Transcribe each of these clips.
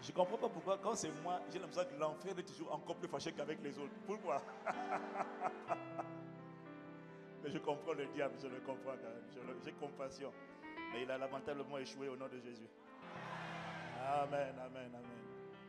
Je ne comprends pas pourquoi, quand c'est moi, j'ai l'impression que l'enfer est toujours encore plus fâché qu'avec les autres. Pourquoi? Mais je comprends le diable, je le comprends quand même. J'ai compassion. Mais il a lamentablement échoué au nom de Jésus. Amen, amen, amen.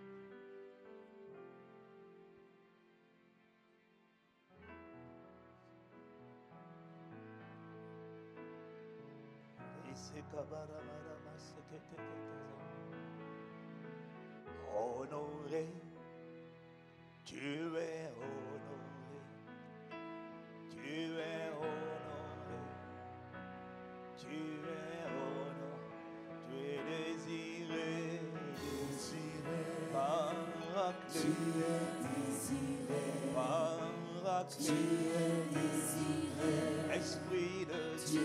Honoré, tu es honoré, tu es honoré, tu es honoré, tu es désiré, désiré, paraclet, tu es désiré, paraclet, tu es désiré, Esprit de Dieu,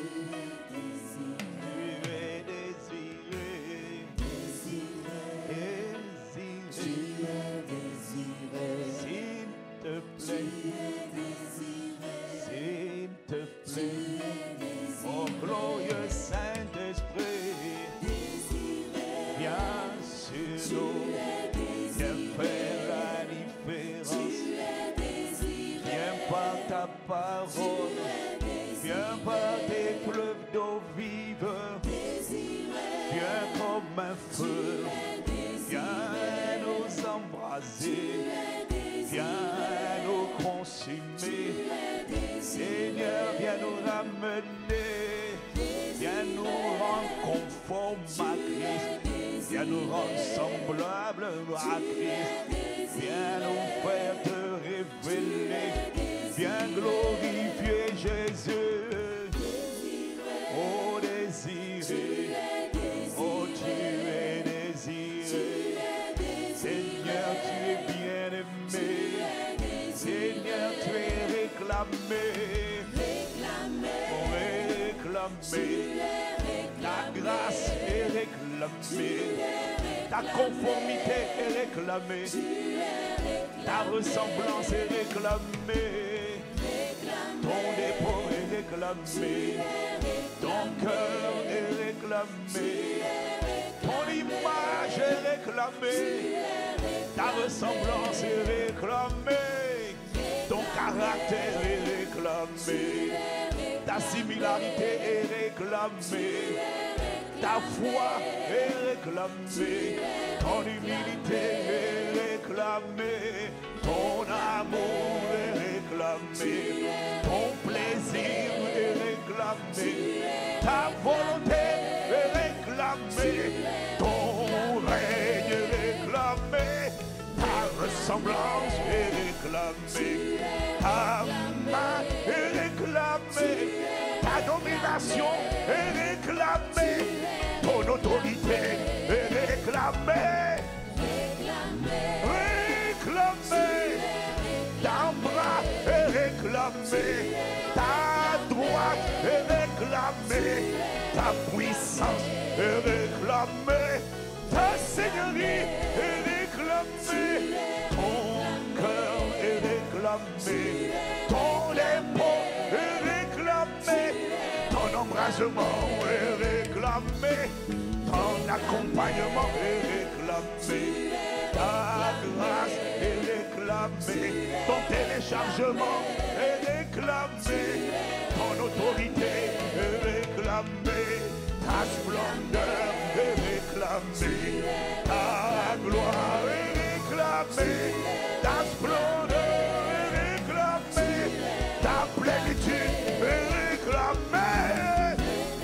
tu es désiré, s'il te plaît, s'il te plaît, oh glorieux Saint-Esprit, viens sur nous, viens faire la différence, viens par ta parole, viens par tes fleuves d'eau vive, viens comme un feu, viens nous embraser, viens nous consumer, Seigneur, viens nous ramener, viens nous rendre conformes à Christ, viens nous rendre semblables à Christ, viens nous faire te révéler, viens glorifier Jésus, oh désiré, oh tu es désiré, Seigneur tu es bien aimé, Seigneur tu es réclamé, réclamé, ta grâce est réclamée, ta conformité est réclamée, ta ressemblance est réclamée, ton dépôt est réclamé, ton cœur est réclamé, ton image est réclamée, ta ressemblance est réclamée, ton caractère est réclamé, ta similarité est réclamée, ta foi est réclamée, ton humilité est réclamée, ton amour est réclamé, ton plaisir est réclamé, ta volonté est réclamée, ton règne est réclamé, ta ressemblance est réclamée, ta main est réclamée, ta domination est réclamée, ton autorité est réclamée, réclamée, ta bras est réclamé, ta droite est réclamée, ta puissance est réclamée, ta seigneurie est réclamée, ton cœur est réclamé, ton épaule est réclamé, ton embrasement est réclamé, ton accompagnement est réclamé, ta grâce est réclamée, ton téléchargement est réclamé, ton autorité est réclamée, ta splendeur est réclamée, ta gloire est réclamée, ta splendeur est réclamée, ta plénitude est réclamée,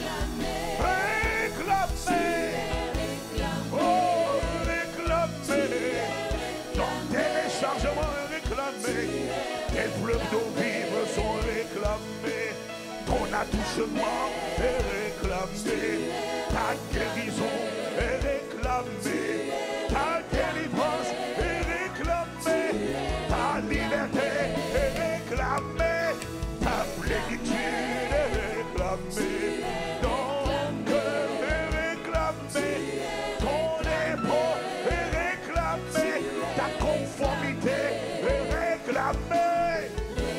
réclamée, oh réclamée, ton téléchargement est réclamé, tes fleuves d'eau vive sont réclamés, ton attouchement est réclamé, ta guérison est réclamée, ta délivrance est réclamée, ta liberté est réclamée, ta plénitude est réclamée, ton cœur est réclamé, ton épaule est réclamé, ta conformité est réclamée.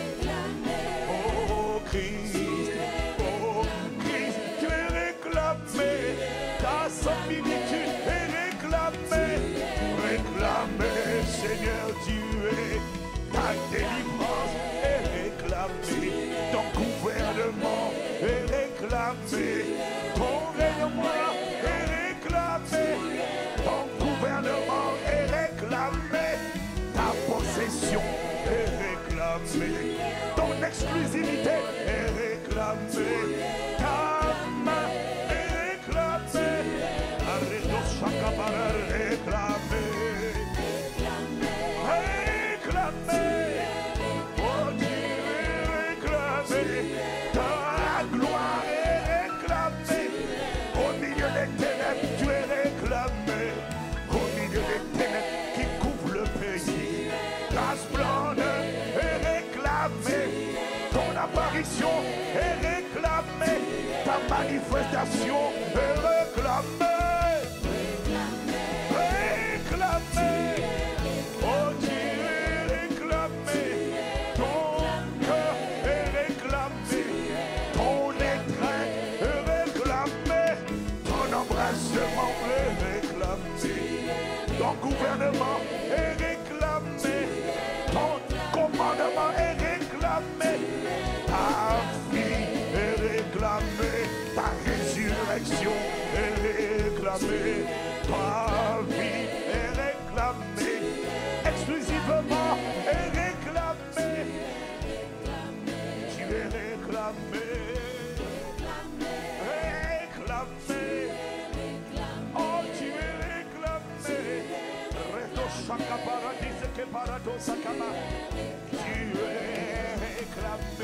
Oh Christ, tu es réclamé, ta similitude est réclamée, Seigneur, tu es ta délivrance est réclamée, ton gouvernement est réclamé, ton règnement est réclamé, ton gouvernement est réclamé, ta possession est réclamée, ton exclusivité est réclamée, ta main est réclamée, arrête chaque parole réclamée. Est réclamée, ta manifestation est réclamée, réclamée, oh Dieu est réclamé, ton cœur est réclamé, ton étreinte est réclamé, ton embrassement est réclamé, ton gouvernement est réclamé, ton commandement est réclamé. Ta vie est réclamée, ta résurrection est réclamée, ta vie est réclamée, exclusivement est réclamée. Tu es réclamé, réclamé, oh tu es réclamé. Resto chaque paradis que parado sakama. Tu es réclamé.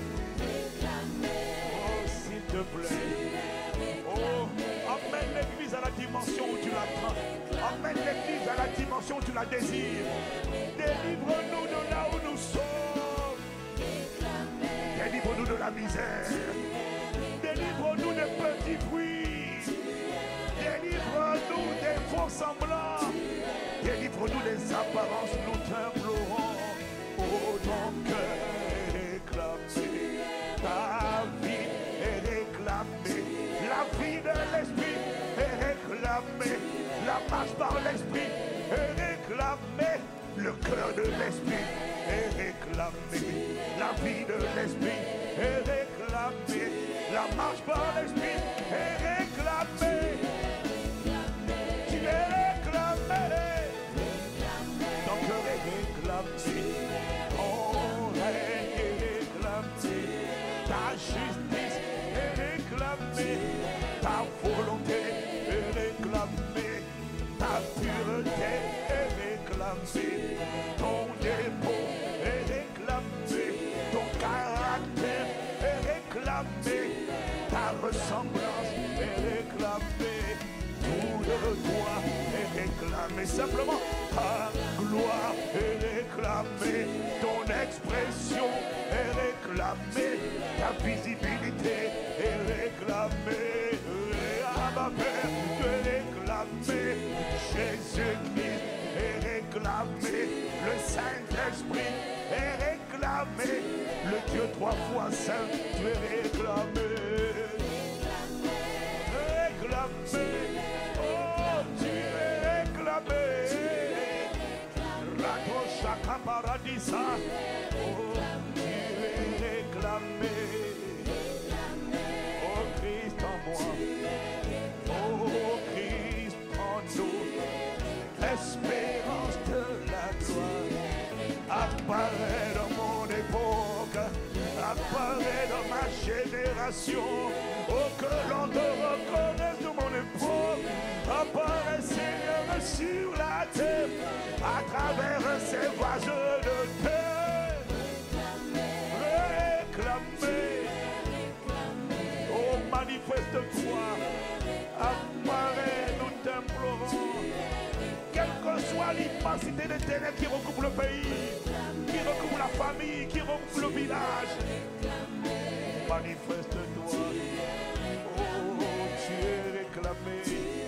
S'il te plaît. Oh, amène l'église à la dimension où tu l'attends. Amène l'église à la dimension où tu la désires. Délivre-nous de là où nous sommes. Délivre-nous de la misère. Délivre-nous des petits bruits. Délivre-nous des faux semblants. Délivre-nous des apparences. Nous t'implorons. Oh, ton cœur est réclamé. Ta vie est réclamée, la vie de l'esprit est réclamée, la marche par l'esprit est réclamée, le cœur de l'esprit est réclamé, la vie de l'esprit est réclamée, la marche par l'esprit est réclamée. Tu es réclamé, ton cœur est réclamé, ton règne est réclamé. Ta justice est réclamée, ta volonté est réclamée, ta pureté est réclamée, ton dépôt est réclamé, ton caractère est réclamé, ta ressemblance est réclamée, tout de toi est réclamé, simplement ta gloire est réclamée, ton expression est réclamée, ta visibilité est réclamée, Abba Père, tu es réclamé, Jésus-Christ est réclamé, le Saint-Esprit est réclamé, le Dieu trois fois saint, tu es réclamé, réclamé, oh tu es réclamé, Rato Shaka Paradisa, oh tu es réclamé. Oh Christ en moi, oh Christ en nous, l'espérance de la gloire apparaît dans mon époque, apparaît dans ma génération, oh que l'on te reconnaisse de mon époque, apparaît Seigneur sur la terre, à travers ces vases de terre, réclamé. Oh, manifeste-toi, apparaît, nous t'implorons. Quelle que soit l'immensité des ténèbres qui recouvre le pays, qui recouvre la famille, qui recouvre le village, manifeste-toi. Oh, tu es réclamé.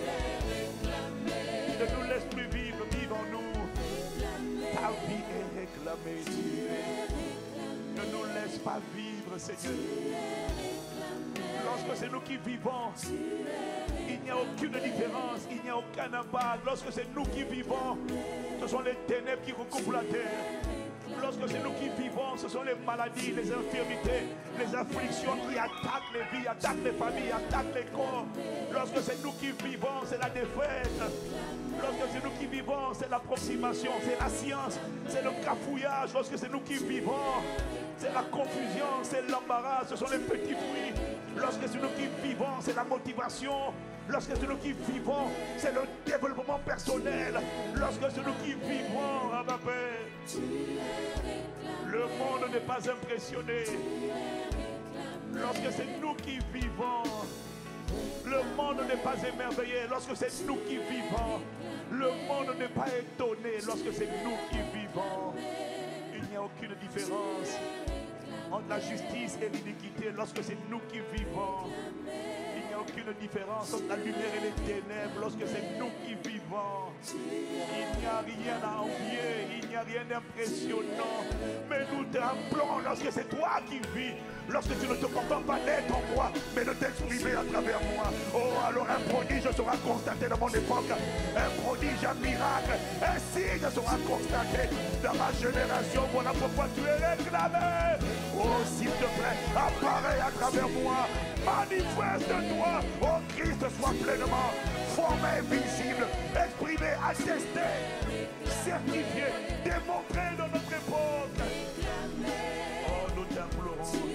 Ne nous laisse plus vivre, vive en nous. Ta vie est réclamée, Dieu. Ne nous laisse pas vivre, Seigneur. Lorsque Lorsque c'est nous qui vivons, il n'y a aucune différence, il n'y a aucun impact. Lorsque c'est nous qui vivons, ce sont les ténèbres qui recouvrent la terre. Lorsque c'est nous qui vivons, ce sont les maladies, les infirmités, les afflictions qui attaquent les vies, attaquent les familles, attaquent les corps. Lorsque c'est nous qui vivons, c'est la défaite. Lorsque c'est nous qui vivons, c'est l'approximation, c'est la science, c'est le cafouillage. Lorsque c'est nous qui vivons, c'est la confusion, c'est l'embarras, ce sont les petits fruits. Lorsque c'est nous qui vivons, c'est la motivation. Lorsque c'est nous qui vivons, c'est le développement personnel. Lorsque c'est nous qui vivons, ah ma Père, le monde n'est pas impressionné. Lorsque c'est nous qui vivons, le monde n'est pas émerveillé. Lorsque c'est nous qui vivons, le monde n'est pas étonné. Lorsque c'est nous qui vivons, il n'y a aucune différence entre la justice et l'iniquité. Lorsque c'est nous qui vivons, il n'y a aucune différence entre la lumière et les ténèbres. Lorsque c'est nous qui vivons, il n'y a rien à envier, il n'y a rien d'impressionnant. Mais nous tremblons lorsque c'est toi qui vis. Lorsque tu ne te contentes pas d'être en moi, mais de t'exprimer à travers moi. Oh, alors un prodige sera constaté dans mon époque. Un prodige, un miracle, un signe sera constaté dans ma génération. Voilà pourquoi tu es réclamé. Oh, s'il te plaît, apparaît à travers moi. Manifeste-toi. Oh, Christ soit pleinement formé, visible, exprimé, attesté, certifié, démontré dans notre époque. Oh, nous t'implorons.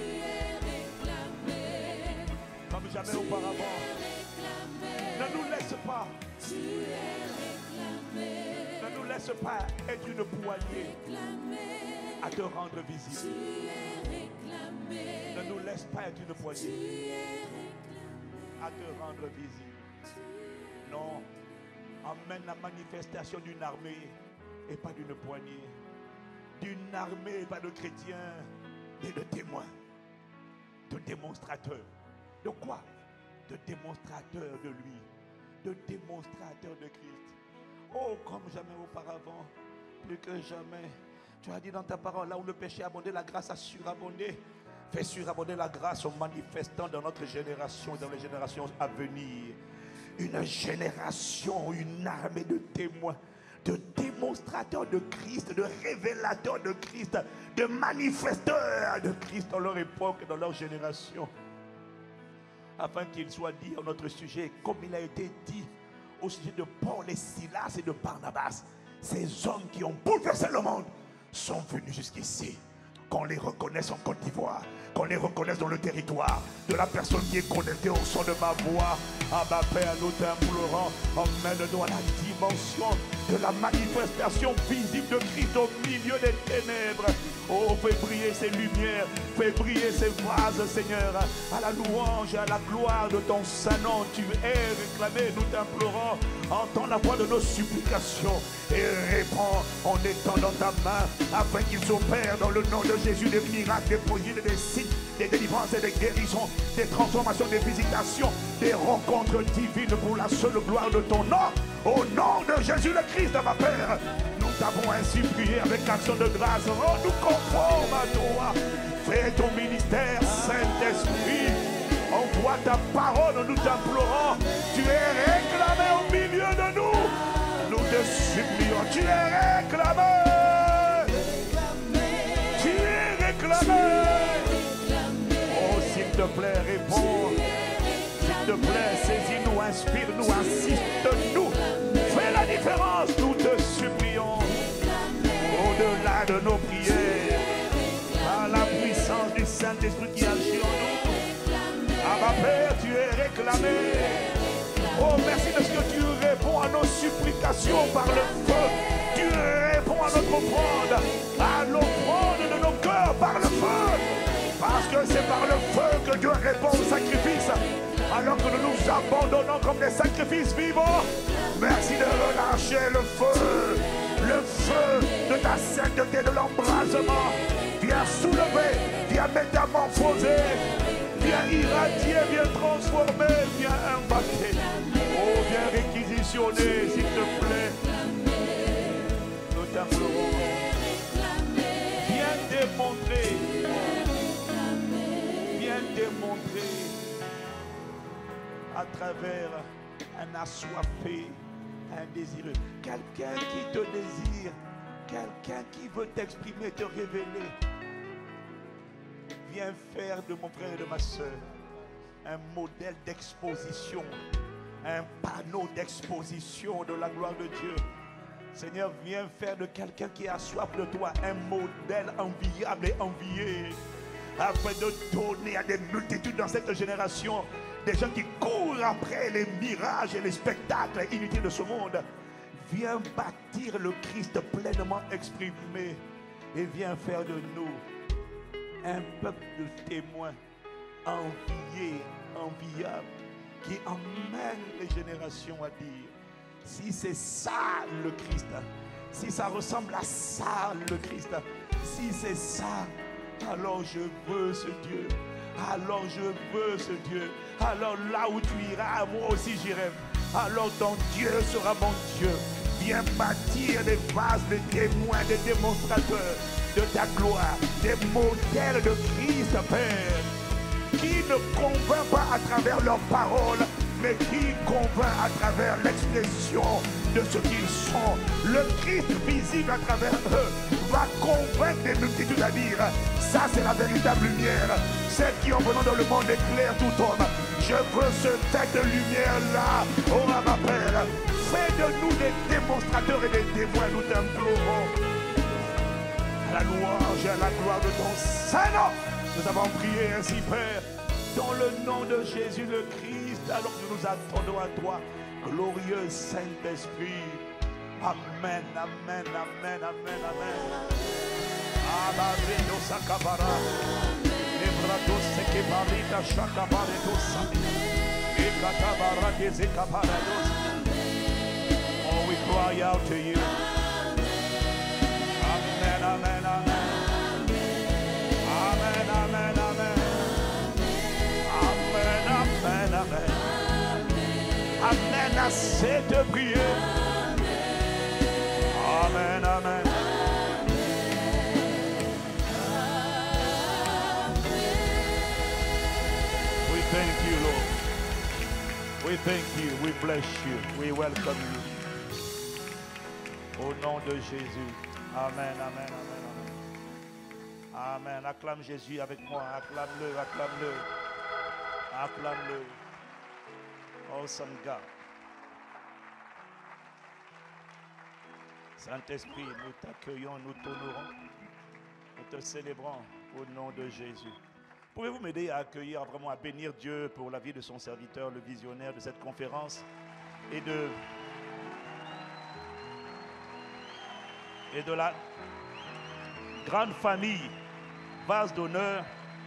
Comme jamais auparavant. Ne nous laisse pas. Ne nous laisse pas être une poignée à te rendre visible. Ne nous laisse pas être une poignée à te rendre visible. Non, emmène la manifestation d'une armée et pas d'une poignée. D'une armée, pas de chrétiens, mais de témoins, de démonstrateurs. De quoi? De démonstrateurs de lui, de démonstrateurs de Christ. Oh, comme jamais auparavant, plus que jamais. Tu as dit dans ta parole, là où le péché a abondé, la grâce a surabondé. Fais surabonder la grâce en manifestant dans notre génération et dans les générations à venir. Une génération, une armée de témoins, de démonstrateurs de Christ, de révélateurs de Christ, de manifesteurs de Christ dans leur époque et dans leur génération. Afin qu'il soit dit à notre sujet, comme il a été dit au sujet de Paul et Silas et de Barnabas, ces hommes qui ont bouleversé le monde sont venus jusqu'ici. Qu'on les reconnaisse en Côte d'Ivoire, qu'on les reconnaisse dans le territoire de la personne qui est connectée au son de ma voix. Ah ma Père, nous t'implorons, emmène-nous à la dimension de la manifestation visible de Christ au milieu des ténèbres. Oh, fais briller ces lumières, fais briller ces vases, Seigneur, à la louange et à la gloire de ton saint nom. Tu es réclamé, nous t'implorons, entends la voix de nos supplications et réponds en étendant ta main afin qu'ils opèrent dans le nom de Jésus des miracles, des prodiges, des signes, des délivrances et des guérisons, des transformations, des visitations, des rencontres divines pour la seule gloire de ton nom. Au nom de Jésus le Christ, ma Père, nous t'avons ainsi prié avec action de grâce. Rends-nous conformes à toi. Fais ton ministère, Saint-Esprit. Envoie ta parole, nous t'implorons. Tu es réclamé au milieu de nous. Nous te supplions. Tu es réclamé. Tu es réclamé. Oh, s'il te plaît, réponds. S'il te plaît, saisis-nous, inspire-nous, assiste-nous. Fais la différence, nous te supplions. Au-delà de nos prières, par la puissance du Saint-Esprit qui agit en nous. Ah ma Père, tu es réclamé. Oh, merci parce que tu réponds à nos supplications par le feu. Tu réponds à notre offrande, à l'offrande de nos cœurs par le feu. Parce que c'est par le feu que Dieu répond au sacrifice. Alors que nous nous abandonnons comme des sacrifices vivants. Merci de relâcher le feu de ta sainteté, de l'embrasement. Viens soulever, viens métamorphoser, viens irradier, viens transformer, viens impacter. Oh, viens réquisitionner, s'il te plaît. Nous t'implorons. Viens démontrer. Viens démontrer à travers un assoiffé, un désireux. Quelqu'un qui te désire, quelqu'un qui veut t'exprimer, te révéler. Viens faire de mon frère et de ma soeur un modèle d'exposition, un panneau d'exposition de la gloire de Dieu. Seigneur, viens faire de quelqu'un qui a soif de toi un modèle enviable et envié, afin de donner à des multitudes dans cette génération des gens qui courent après les mirages et les spectacles inutiles de ce monde. Viens bâtir le Christ pleinement exprimé et viens faire de nous un peuple de témoins enviés, enviables, qui emmène les générations à dire: si c'est ça le Christ, si ça ressemble à ça le Christ, si c'est ça, alors je veux ce Dieu. Alors je veux ce Dieu. Alors là où tu iras, moi aussi j'irai. Alors ton Dieu sera mon Dieu. Viens bâtir des vases, des témoins, des démonstrateurs de ta gloire, des modèles de Christ, Père, qui ne convainc pas à travers leurs paroles, mais qui convainc à travers l'expression de ce qu'ils sont. Le Christ visible à travers eux va convaincre des multitudes à dire: ça c'est la véritable lumière, celle qui en venant dans le monde éclaire tout homme. Je veux cette lumière-là. Oh ma Père, fais de nous des démonstrateurs et des témoins, nous t'implorons. À la louange et à la gloire de ton Saint-Nom, nous avons prié ainsi, Père, dans le nom de Jésus le Christ, alors que nous attendons à toi, glorieux Saint-Esprit. Amen, amen, amen, amen, amen. Amen. Sakabara. Ebrados sekebarita shakabaredos. Ekatabara dezekabarados. Oh, we cry out to you. Amen, amen, amen. Amen, amen, amen. Amen, amen, amen. Amen à cette prière. Amen, amen. We thank you, Lord. We thank you. We bless you. We welcome you. Au nom de Jésus. Amen, amen, amen, amen. Amen. Acclame Jésus avec moi. Acclame-le, acclame-le. Acclame-le. Awesome God. Saint-Esprit, nous t'accueillons, nous t'honorons, nous te célébrons au nom de Jésus. Pouvez-vous m'aider à accueillir, vraiment à bénir Dieu pour la vie de son serviteur, le visionnaire de cette conférence et de la grande famille Vase d'honneur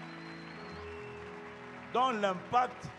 dont l'impact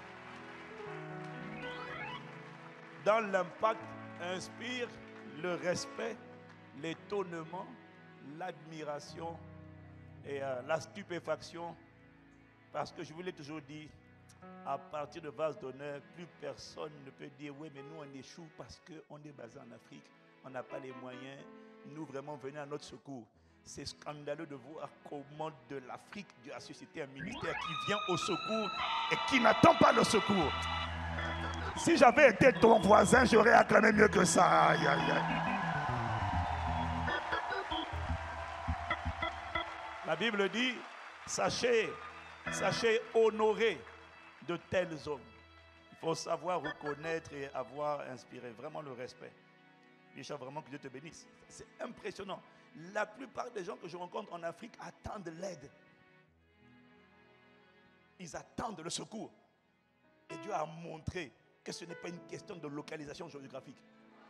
inspire le respect, l'étonnement, l'admiration et la stupéfaction, parce que je vous l'ai toujours dit, à partir de Vase d'honneur, plus personne ne peut dire oui mais nous on échoue parce qu'on est basé en Afrique, on n'a pas les moyens, nous vraiment venez à notre secours. C'est scandaleux de voir comment de l'Afrique Dieu a suscité un ministère qui vient au secours et qui n'attend pas le secours. Si j'avais été ton voisin, j'aurais acclamé mieux que ça. Aïe, aïe, aïe. La Bible dit, sachez honorer de tels hommes. Il faut savoir reconnaître et avoir inspiré vraiment le respect. Richard, vraiment que Dieu te bénisse. C'est impressionnant. La plupart des gens que je rencontre en Afrique attendent l'aide. Ils attendent le secours. Et Dieu a montré que ce n'est pas une question de localisation géographique.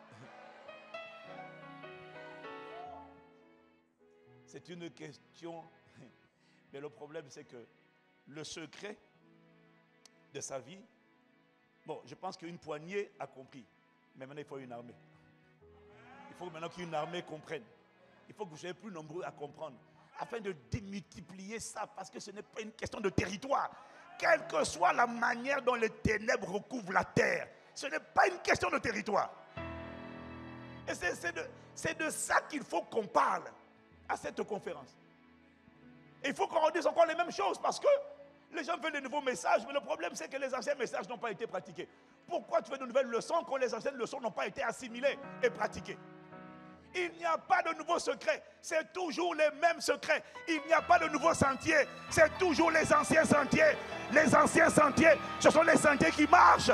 C'est une question. Mais le problème, c'est que le secret de sa vie, bon, je pense qu'une poignée a compris. Mais maintenant, il faut une armée. Il faut maintenant qu'une armée comprenne. Il faut que vous soyez plus nombreux à comprendre. Afin de démultiplier ça, parce que ce n'est pas une question de territoire. Quelle que soit la manière dont les ténèbres recouvrent la terre, ce n'est pas une question de territoire. Et c'est de ça qu'il faut qu'on parle à cette conférence. Et il faut qu'on redise encore les mêmes choses, parce que Les gens veulent de nouveaux messages, mais le problème c'est que les anciens messages n'ont pas été pratiqués. Pourquoi tu fais de nouvelles leçons quand les anciennes leçons n'ont pas été assimilées et pratiquées? Il n'y a pas de nouveaux secrets, c'est toujours les mêmes secrets. Il n'y a pas de nouveaux sentiers, c'est toujours les anciens sentiers. Les anciens sentiers, ce sont les sentiers qui marchent.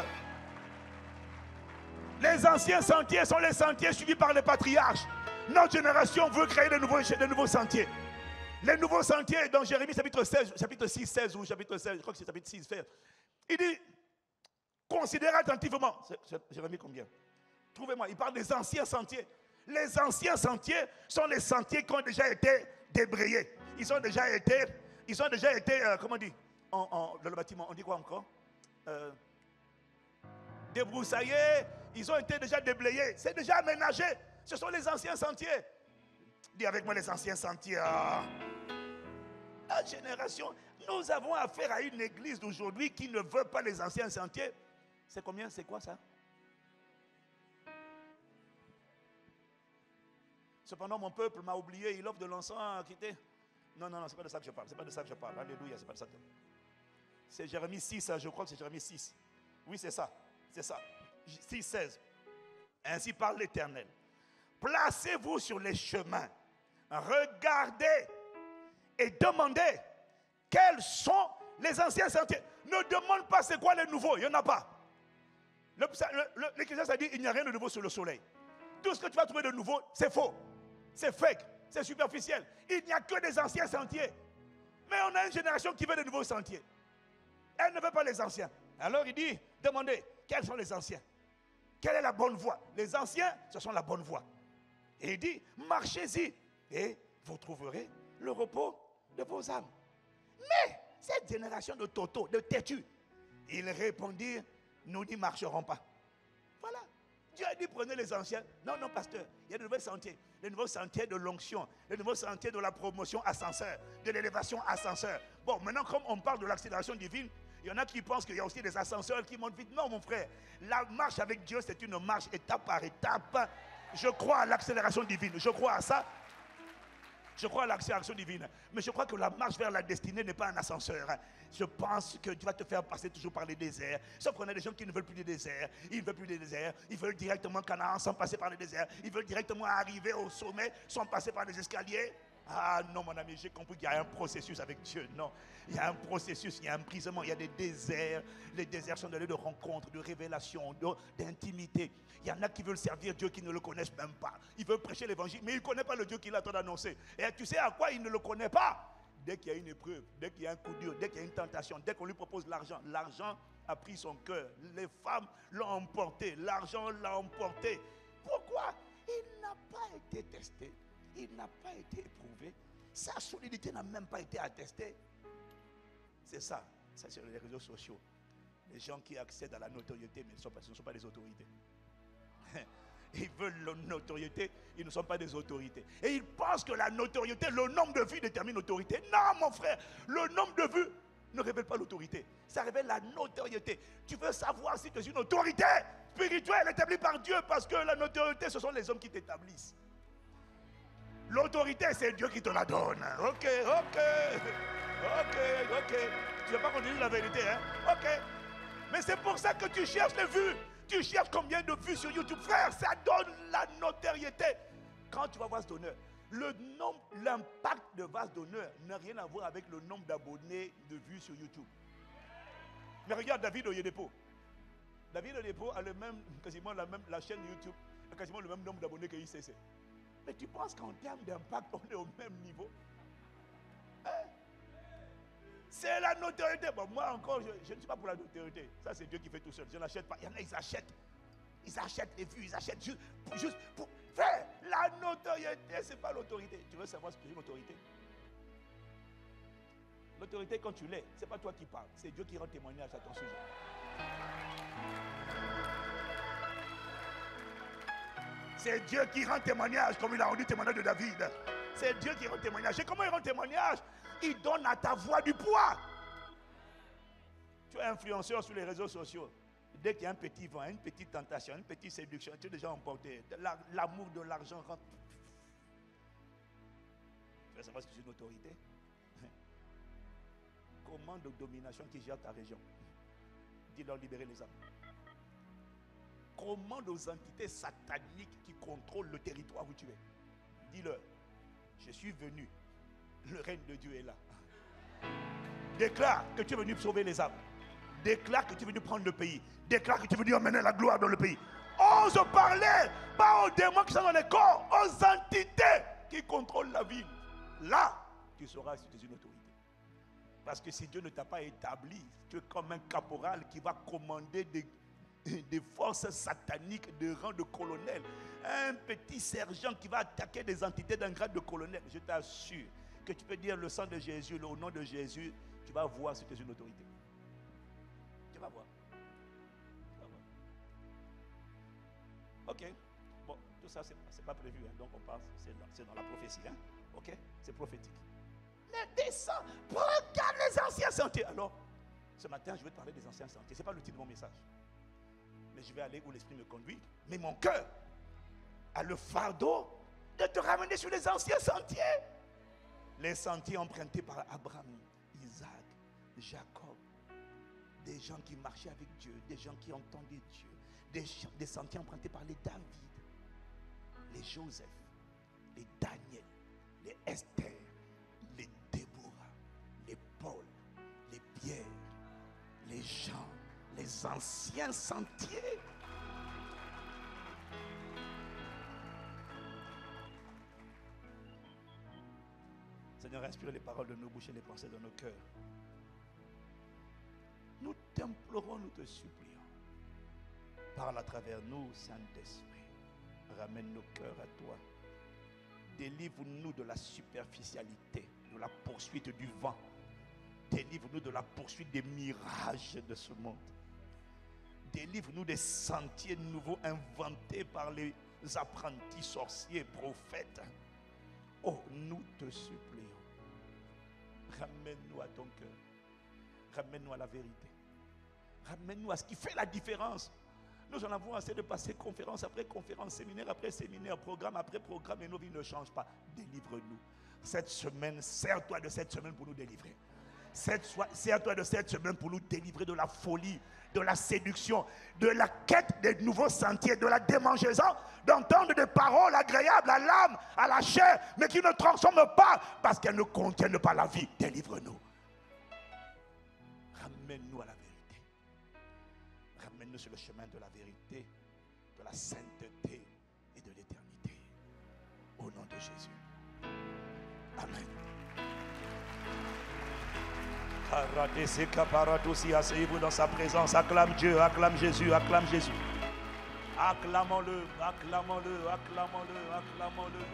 Les anciens sentiers sont les sentiers suivis par les patriarches. Notre génération veut créer de nouveaux sentiers. Les nouveaux sentiers, dans Jérémie chapitre 6, 16 ou chapitre 16, je crois que c'est chapitre 6, 16. Il dit, considérez attentivement. Jérémie combien? Trouvez-moi, il parle des anciens sentiers. Les anciens sentiers sont les sentiers qui ont déjà été débrayés. Ils ont déjà été comment on dit, dans le bâtiment, on dit quoi encore? Débroussaillés, ils ont été déjà déblayés. C'est déjà aménagé. Ce sont les anciens sentiers. Dis avec moi les anciens sentiers. La génération, nous avons affaire à une église d'aujourd'hui qui ne veut pas les anciens sentiers. C'est combien? C'est quoi ça? Cependant, mon peuple m'a oublié, il offre de l'encens à quitter. Non, c'est pas de ça que je parle. C'est pas de ça que je parle. Alléluia, c'est pas de ça. C'est Jérémie 6, je crois que c'est Jérémie 6. Oui, c'est ça. C'est ça. 6, 16. Ainsi parle l'Éternel. Placez-vous sur les chemins. Regardez et demandez quels sont les anciens sentiers. Ne demande pas c'est quoi les nouveaux. Il n'y en a pas. L'Écriture a dit il n'y a rien de nouveau sur le soleil. Tout ce que tu vas trouver de nouveau, c'est faux. C'est fake. C'est superficiel. Il n'y a que des anciens sentiers. Mais on a une génération qui veut de nouveaux sentiers. Elle ne veut pas les anciens. Alors il dit, demandez, quels sont les anciens? Quelle est la bonne voie? Les anciens, ce sont la bonne voie. Et il dit, marchez-y et vous trouverez le repos de vos âmes. Mais cette génération de totos, de têtus, ils répondirent, nous n'y marcherons pas. Voilà. Dieu a dit, prenez les anciens. Non, pasteur, il y a de nouveaux sentiers. Les nouveaux sentiers de l'onction, les nouveaux sentiers de la promotion ascenseur, de l'élévation ascenseur. Bon, maintenant, comme on parle de l'accélération divine, il y en a qui pensent qu'il y a aussi des ascenseurs qui montent vite. Non, mon frère, la marche avec Dieu, c'est une marche étape par étape. Je crois à l'accélération divine, je crois à ça. Je crois à l'accélération divine. Mais je crois que la marche vers la destinée n'est pas un ascenseur. Je pense que tu vas te faire passer toujours par les déserts. Sauf qu'on a des gens qui ne veulent plus des déserts. Ils ne veulent plus des déserts. Ils veulent directement Canaan sans passer par les déserts. Ils veulent directement arriver au sommet sans passer par les escaliers. Ah non, mon ami, j'ai compris qu'il y a un processus avec Dieu. Non, il y a un processus, il y a un brisement, il y a des déserts. Les déserts sont des lieux de rencontre, de révélation, d'intimité. Il y en a qui veulent servir Dieu qui ne le connaissent même pas. Ils veulent prêcher l'évangile, mais ils ne connaissent pas le Dieu qu'il attend d'annoncer. Et tu sais à quoi il ne le connaît pas? Dès qu'il y a une épreuve, dès qu'il y a un coup dur, dès qu'il y a une tentation, dès qu'on lui propose l'argent, l'argent a pris son cœur. Les femmes l'ont emporté, l'argent l'a emporté. Pourquoi? Il n'a pas été testé. Il n'a pas été éprouvé. Sa solidité n'a même pas été attestée. C'est ça. Ça, c'est les réseaux sociaux. Les gens qui accèdent à la notoriété, mais ce ne sont pas des autorités. Ils veulent la notoriété, ils ne sont pas des autorités. Et ils pensent que la notoriété, le nombre de vues détermine l'autorité. Non, mon frère, le nombre de vues ne révèle pas l'autorité. Ça révèle la notoriété. Tu veux savoir si tu es une autorité spirituelle établie par Dieu, parce que la notoriété, ce sont les hommes qui t'établissent. L'autorité, c'est Dieu qui te la donne. Ok. Tu ne vas pas continuer la vérité, hein? Ok. Mais c'est pour ça que tu cherches les vues. Tu cherches combien de vues sur YouTube. Frère, ça donne la notoriété. Quand tu vas voir ce d'honneur, l'impact de vase d'honneur n'a rien à voir avec le nombre d'abonnés, de vues sur YouTube. Mais regarde David Oyedepo. David Oyedepo a quasiment la chaîne YouTube a quasiment le même nombre d'abonnés que ICC. Mais tu penses qu'en termes d'impact, on est au même niveau? Hein? C'est la notoriété. Bon, moi encore, je ne suis pas pour la notoriété. Ça, c'est Dieu qui fait tout seul. Je n'achète pas. Il y en a, ils achètent. Ils achètent les vues, ils achètent juste pour faire. La notoriété, ce n'est pas l'autorité. Tu veux savoir ce que c'est l'autorité? L'autorité, quand tu l'es, ce n'est pas toi qui parles. C'est Dieu qui rend témoignage à ton sujet. C'est Dieu qui rend témoignage, comme il a rendu témoignage de David. C'est Dieu qui rend témoignage. Et comment il rend témoignage? Il donne à ta voix du poids. Tu es influenceur sur les réseaux sociaux. Dès qu'il y a un petit vent, une petite tentation, une petite séduction, tu es déjà emporté. L'amour de l'argent rentre. Tu veux savoir ce que c'est une autorité? commande de domination qui gère ta région. Dis-leur libérer les âmes. Commande aux entités sataniques qui contrôlent le territoire où tu es. Dis-leur, je suis venu. Le règne de Dieu est là. Déclare que tu es venu sauver les âmes. Déclare que tu es venu prendre le pays. Déclare que tu es venu emmener la gloire dans le pays. Ose parler, pas aux démons qui sont dans les corps, aux entités qui contrôlent la ville. Là, tu sauras si tu es une autorité. Parce que si Dieu ne t'a pas établi, tu es comme un caporal qui va commander des forces sataniques de rang de colonel. Un petit sergent qui va attaquer des entités d'un grade de colonel. Je t'assure que tu peux dire le sang de Jésus, au nom de Jésus, tu vas voir si tu es une autorité. Tu vas voir. Ok. Bon, tout ça, c'est pas prévu. Hein. Donc, on passe. C'est dans la prophétie. Hein. Ok. C'est prophétique. Mais descends. Regarde les anciens sentiers. Alors, ce matin, je vais te parler des anciens sentiers. Ce n'est pas le titre de mon message. Mais je vais aller où l'Esprit me conduit. Mais mon cœur a le fardeau de te ramener sur les anciens sentiers. Les sentiers empruntés par Abraham, Isaac, Jacob. Des gens qui marchaient avec Dieu, des gens qui entendaient Dieu, des sentiers empruntés par les David, les Joseph, les Daniel, les Esther, les Déborah, les Paul, les Pierre, les Jean, les anciens sentiers. Seigneur, inspire les paroles de nos bouches et les pensées de nos cœurs. Nous t'implorons, nous te supplions. Parle à travers nous, Saint-Esprit. Ramène nos cœurs à toi. Délivre-nous de la superficialité, de la poursuite du vent. Délivre-nous de la poursuite des mirages de ce monde. Délivre-nous des sentiers nouveaux inventés par les apprentis sorciers, prophètes. Oh, nous te supplions. Ramène-nous à ton cœur. Ramène-nous à la vérité. Ramène-nous à ce qui fait la différence. Nous en avons assez de passer conférence après conférence, séminaire après séminaire, programme après programme, et nos vies ne changent pas. Délivre-nous. Cette semaine, sers-toi de cette semaine pour nous délivrer. Sers-toi de cette semaine pour nous délivrer de la folie, de la séduction, de la quête des nouveaux sentiers, de la démangeaison, d'entendre des paroles agréables à l'âme, à la chair, mais qui ne transforment pas parce qu'elles ne contiennent pas la vie. Délivre-nous. Ramène-nous à la vérité. Ramène-nous sur le chemin de la vérité, de la sainteté et de l'éternité. Au nom de Jésus. Amen. Asseyez-vous dans sa présence. Acclame Dieu, acclame Jésus, acclame Jésus. Acclamons-le, acclamons-le, acclamons-le, acclamons-le.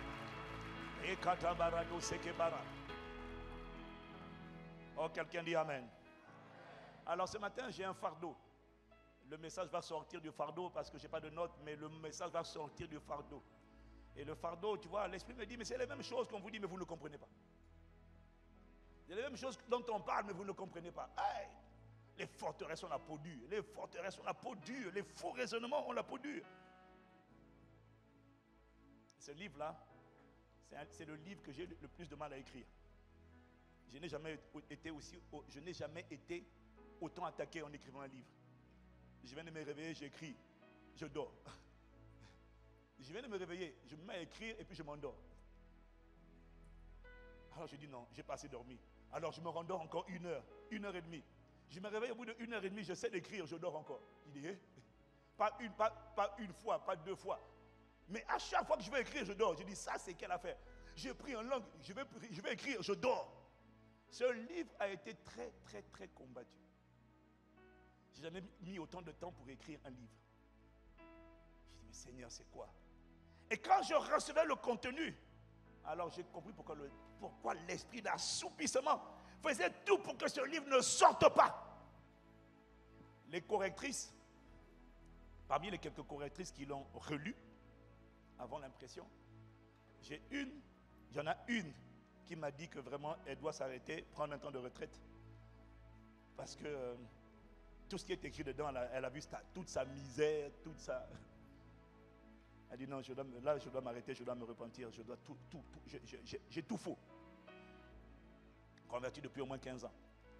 Oh, quelqu'un dit Amen. Alors ce matin, j'ai un fardeau. Le message va sortir du fardeau parce que je n'ai pas de notes, mais le message va sortir du fardeau. Et le fardeau, tu vois, l'Esprit me dit, mais c'est les mêmes choses qu'on vous dit, mais vous ne comprenez pas. C'est les mêmes choses dont on parle, mais vous ne comprenez pas. Hey, les forteresses ont la peau dure. Les forteresses ont la peau dure. Les faux raisonnements ont la peau dure. Ce livre-là, c'est le livre que j'ai le plus de mal à écrire. Je n'ai jamais été autant attaqué en écrivant un livre. Je viens de me réveiller, j'écris, je dors. Je viens de me réveiller, je me mets à écrire et puis je m'endors. Alors je dis non, j'ai pas assez dormi. Alors je me rendors encore 1 heure, 1 heure et demie. Je me réveille au bout de 1 heure et demie, j'essaie d'écrire, je dors encore. Je dis, pas une fois, pas 2 fois. Mais à chaque fois que je vais écrire, je dors. Je dis, ça c'est quelle affaire? J'ai pris en langue, je vais écrire, je dors. Ce livre a été très, très, très combattu. Je n'ai jamais mis autant de temps pour écrire un livre. Je dis, mais Seigneur, c'est quoi? Et quand je recevais le contenu, alors j'ai compris pourquoi l'esprit d'assoupissement faisait tout pour que ce livre ne sorte pas. Les correctrices, parmi les quelques correctrices qui l'ont relu avant l'impression, il y en a une qui m'a dit que vraiment elle doit s'arrêter, prendre un temps de retraite. Parce que tout ce qui est écrit dedans, elle a vu toute sa misère, toute sa... Elle dit non, je dois m'arrêter, je dois me repentir, je dois j'ai tout faux. Converti depuis au moins 15 ans.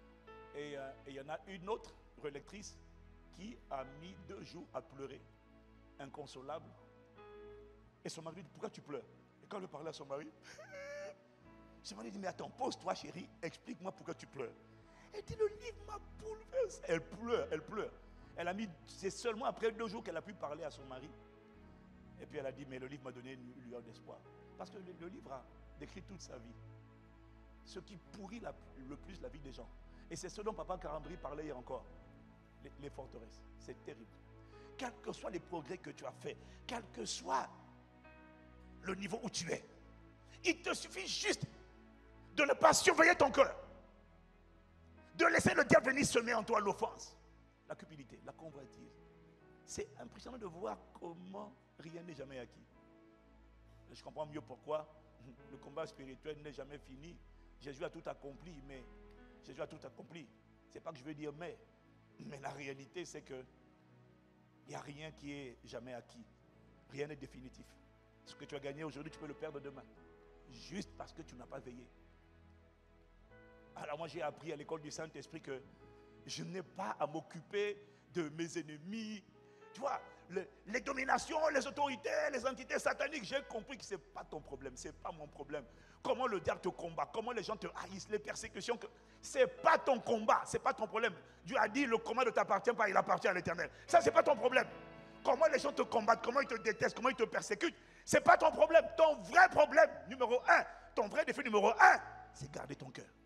Et il y en a une autre relectrice qui a mis 2 jours à pleurer, inconsolable. Et son mari dit, pourquoi tu pleures? Et quand elle parlait à son mari, son mari dit, mais attends, pose-toi chérie, explique-moi pourquoi tu pleures. Elle dit, le livre m'a bouleversé. Elle pleure, elle pleure. Elle a mis, c'est seulement après 2 jours qu'elle a pu parler à son mari. Et puis elle a dit, mais le livre m'a donné une lueur d'espoir. Parce que le livre a décrit toute sa vie. Ce qui pourrit le plus la vie des gens. Et c'est ce dont Papa Karambri parlait hier encore. Les forteresses. C'est terrible. Quels que soient les progrès que tu as faits, quel que soit le niveau où tu es, il te suffit juste de ne pas surveiller ton cœur. De laisser le diable venir semer en toi l'offense, la cupidité, la convoitise. C'est impressionnant de voir comment rien n'est jamais acquis. Je comprends mieux pourquoi le combat spirituel n'est jamais fini. Jésus a tout accompli, mais Jésus a tout accompli. C'est pas que je veux dire mais la réalité c'est que il n'y a rien qui est jamais acquis. Rien n'est définitif. Ce que tu as gagné aujourd'hui, tu peux le perdre demain. Juste parce que tu n'as pas veillé. Alors moi j'ai appris à l'école du Saint-Esprit que je n'ai pas à m'occuper de mes ennemis. Tu vois, les dominations, les autorités, les entités sataniques, j'ai compris que ce n'est pas ton problème, ce n'est pas mon problème. Comment le diable te combat, comment les gens te haïssent, les persécutions, ce n'est pas ton combat, ce n'est pas ton problème. Dieu a dit, le combat ne t'appartient pas, il appartient à l'Éternel. Ça, ce n'est pas ton problème. Comment les gens te combattent, comment ils te détestent, comment ils te persécutent, ce n'est pas ton problème. Ton vrai problème, numéro 1, ton vrai défi numéro 1, c'est garder ton cœur.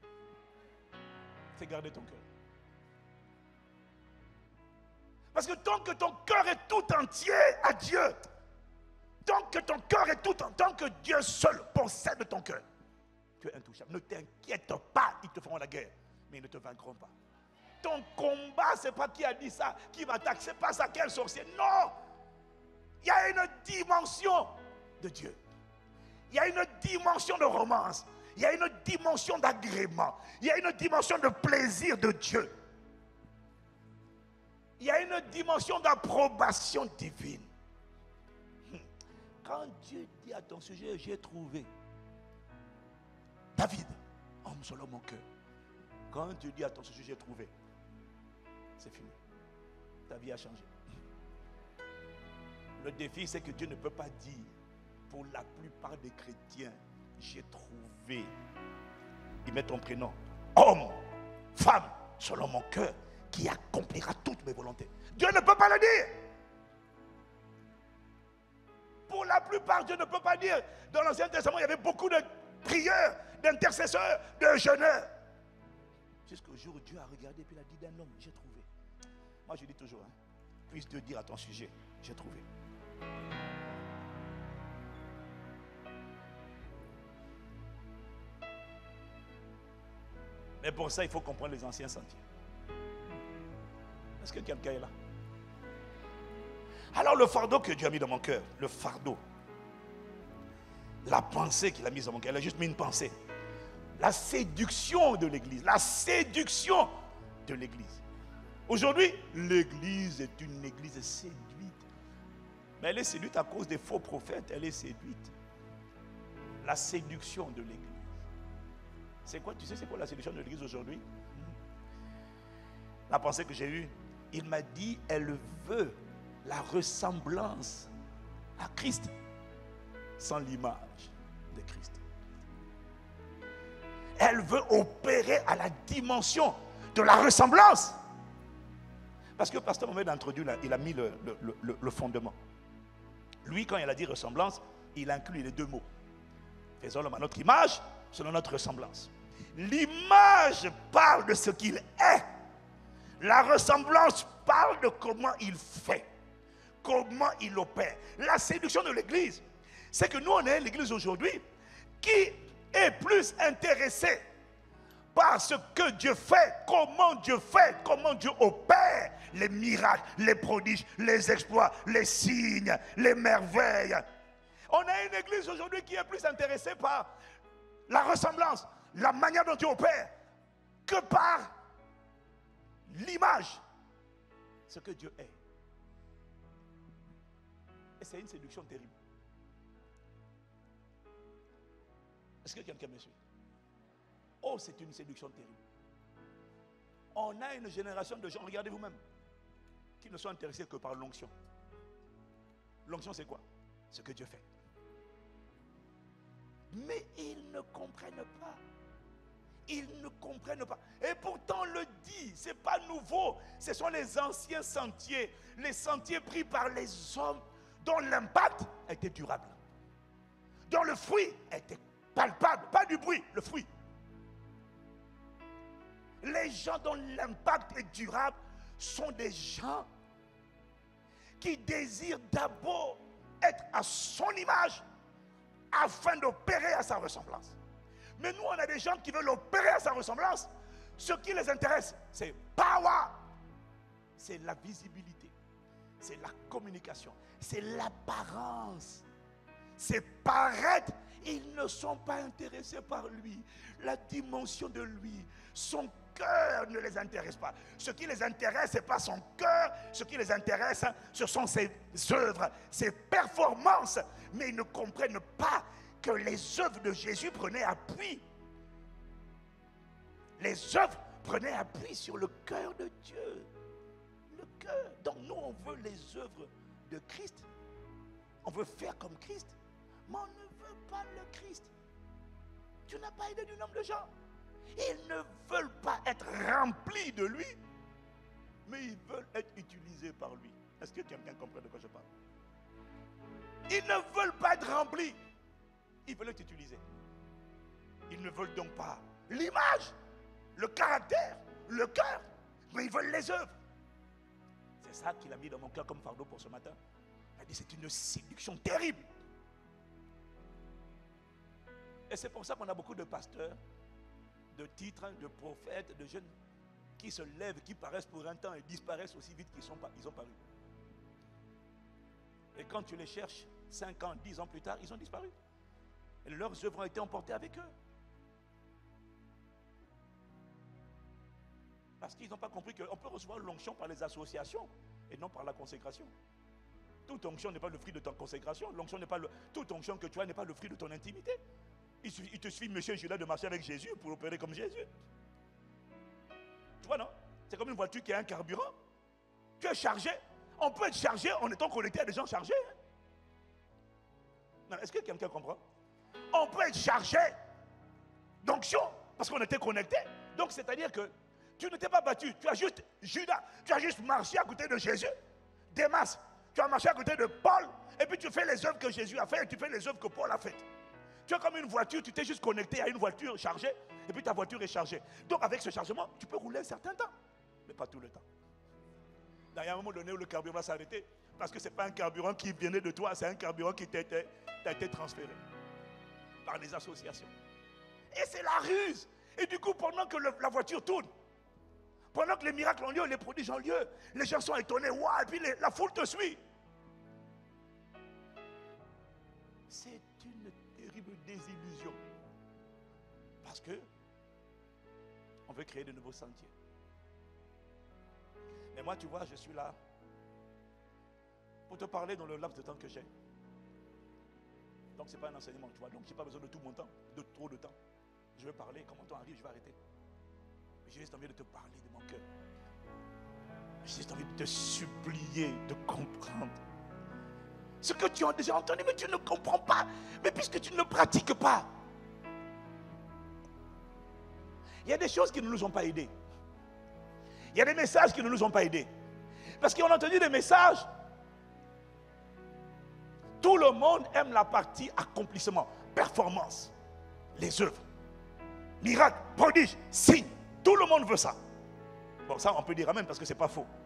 C'est garder ton cœur. Parce que tant que ton cœur est tout entier à Dieu, tant que ton cœur est tout entier, tant que Dieu seul possède ton cœur, tu es intouchable. Ne t'inquiète pas, ils te feront la guerre, mais ils ne te vaincront pas. Ton combat, ce n'est pas qui a dit ça, qui m'attaque, ce n'est pas ça, quel sorcier. Non! Il y a une dimension de Dieu. Il y a une dimension de romance. Il y a une dimension d'agrément. Il y a une dimension de plaisir de Dieu. Il y a une dimension d'approbation divine. Quand Dieu dit à ton sujet, j'ai trouvé David, homme selon mon cœur. Quand Dieu dit à ton sujet, j'ai trouvé, c'est fini. Ta vie a changé. Le défi, c'est que Dieu ne peut pas dire, pour la plupart des chrétiens, j'ai trouvé. Il met ton prénom. Homme, femme, selon mon cœur, qui accomplira toutes mes volontés. Dieu ne peut pas le dire. Pour la plupart, Dieu ne peut pas dire. Dans l'Ancien Testament, il y avait beaucoup de prieurs, d'intercesseurs, de jeûneurs. Jusqu'au jour où Dieu a regardé et puis il a dit d'un homme, j'ai trouvé. Moi je dis toujours, puisse Dieu dire à ton sujet, j'ai trouvé. Mais pour ça, il faut comprendre les anciens sentiers. Est-ce que quelqu'un est là? Alors le fardeau que Dieu a mis dans mon cœur, le fardeau, la pensée qu'il a mise dans mon cœur, il a juste mis une pensée. La séduction de l'église, la séduction de l'église. Aujourd'hui, l'église est une église séduite. Mais elle est séduite à cause des faux prophètes, elle est séduite. La séduction de l'église. C'est quoi, tu sais, c'est quoi la séduction de l'église aujourd'hui? La pensée que j'ai eue, il m'a dit, elle veut la ressemblance à Christ sans l'image de Christ. Elle veut opérer à la dimension de la ressemblance. Parce que Pasteur Mohamed a introduit, il a mis le fondement. Lui, quand il a dit ressemblance, il inclut les deux mots. Faisons l'homme à notre image, selon notre ressemblance. L'image parle de ce qu'il est. La ressemblance parle de comment il fait, comment il opère. La séduction de l'église, c'est que nous, on est l'église aujourd'hui qui est plus intéressé par ce que Dieu fait, comment Dieu opère les miracles, les prodiges, les exploits, les signes, les merveilles. On a une église aujourd'hui qui est plus intéressée par la ressemblance, la manière dont Dieu opère, que par l'image, ce que Dieu est. Et c'est une séduction terrible. Est-ce que quelqu'un me suit? Oh, c'est une séduction terrible. On a une génération de gens, regardez vous-même, qui ne sont intéressés que par l'onction. L'onction, c'est quoi? Ce que Dieu fait. Mais ils ne comprennent pas. Ils ne comprennent pas. Et pourtant, on le dit, ce n'est pas nouveau. Ce sont les anciens sentiers, les sentiers pris par les hommes, dont l'impact était durable, dont le fruit était palpable, pas du bruit, le fruit. Les gens dont l'impact est durable sont des gens qui désirent d'abord être à son image afin d'opérer à sa ressemblance. Mais nous, on a des gens qui veulent opérer à sa ressemblance. Ce qui les intéresse, c'est power, c'est la visibilité, c'est la communication, c'est l'apparence, c'est paraître. Ils ne sont pas intéressés par lui, la dimension de lui. Son cœur ne les intéresse pas. Ce qui les intéresse, ce n'est pas son cœur. Ce qui les intéresse, ce sont ses œuvres, ses performances. Mais ils ne comprennent pas que les œuvres de Jésus prenaient appui. Les œuvres prenaient appui sur le cœur de Dieu. Le cœur. Donc nous, on veut les œuvres de Christ. On veut faire comme Christ. Mais on ne veut pas le Christ. Tu n'as pas aidé du nombre de gens. Ils ne veulent pas être remplis de lui, mais ils veulent être utilisés par lui. Est-ce que quelqu'un comprend de quoi je parle? Ils ne veulent pas être remplis, ils veulent être utilisés. Ils ne veulent donc pas l'image, le caractère, le cœur, mais ils veulent les œuvres. C'est ça qu'il a mis dans mon cœur comme fardeau pour ce matin. Il a dit c'est une séduction terrible. Et c'est pour ça qu'on a beaucoup de pasteurs, de titres, de prophètes, de jeunes qui se lèvent, qui paraissent pour un temps et disparaissent aussi vite qu'ils ont paru. Et quand tu les cherches 5 ans, 10 ans plus tard, ils ont disparu. Et leurs œuvres ont été emportées avec eux. Parce qu'ils n'ont pas compris qu'on peut recevoir l'onction par les associations et non par la consécration. Toute onction n'est pas le fruit de ta consécration. L'onction n'est pas toute onction que tu as n'est pas le fruit de ton intimité. Il te suffit, monsieur Judas, de marcher avec Jésus pour opérer comme Jésus. Tu vois, non? C'est comme une voiture qui a un carburant. Tu es chargé. On peut être chargé en étant connecté à des gens chargés. Non, est-ce que quelqu'un comprend? On peut être chargé d'onction parce qu'on était connecté. Donc, c'est-à-dire que tu ne t'es pas battu. Tu as juste Judas. Tu as juste marché à côté de Jésus. Démas, tu as marché à côté de Paul. Et puis tu fais les œuvres que Jésus a faites et tu fais les œuvres que Paul a faites. Tu es comme une voiture, tu t'es juste connecté à une voiture chargée et puis ta voiture est chargée. Donc avec ce chargement, tu peux rouler un certain temps, mais pas tout le temps. Il y a un moment donné où le carburant va s'arrêter parce que ce n'est pas un carburant qui venait de toi, c'est un carburant qui t'a été transféré par les associations. Et c'est la ruse. Et du coup, pendant que la voiture tourne, pendant que les miracles ont lieu, les prodiges ont lieu, les gens sont étonnés, waouh, et puis la foule te suit. C'est une terrible désillusion. Parce que on veut créer de nouveaux sentiers. Mais moi, tu vois, je suis là pour te parler dans le laps de temps que j'ai. Donc, ce n'est pas un enseignement, tu vois. Donc, je n'ai pas besoin de tout mon temps, de trop de temps. Je vais parler, quand mon temps arrive, je vais arrêter. J'ai juste envie de te parler de mon cœur. J'ai juste envie de te supplier de comprendre ce que tu as déjà entendu, mais tu ne comprends pas. Mais puisque tu ne pratiques pas, il y a des choses qui ne nous ont pas aidés. Il y a des messages qui ne nous ont pas aidés. Parce qu'on a entendu des messages. Tout le monde aime la partie accomplissement, performance, les œuvres, miracles, prodiges, signes. Tout le monde veut ça. Bon, ça on peut dire amen parce que ce n'est pas faux.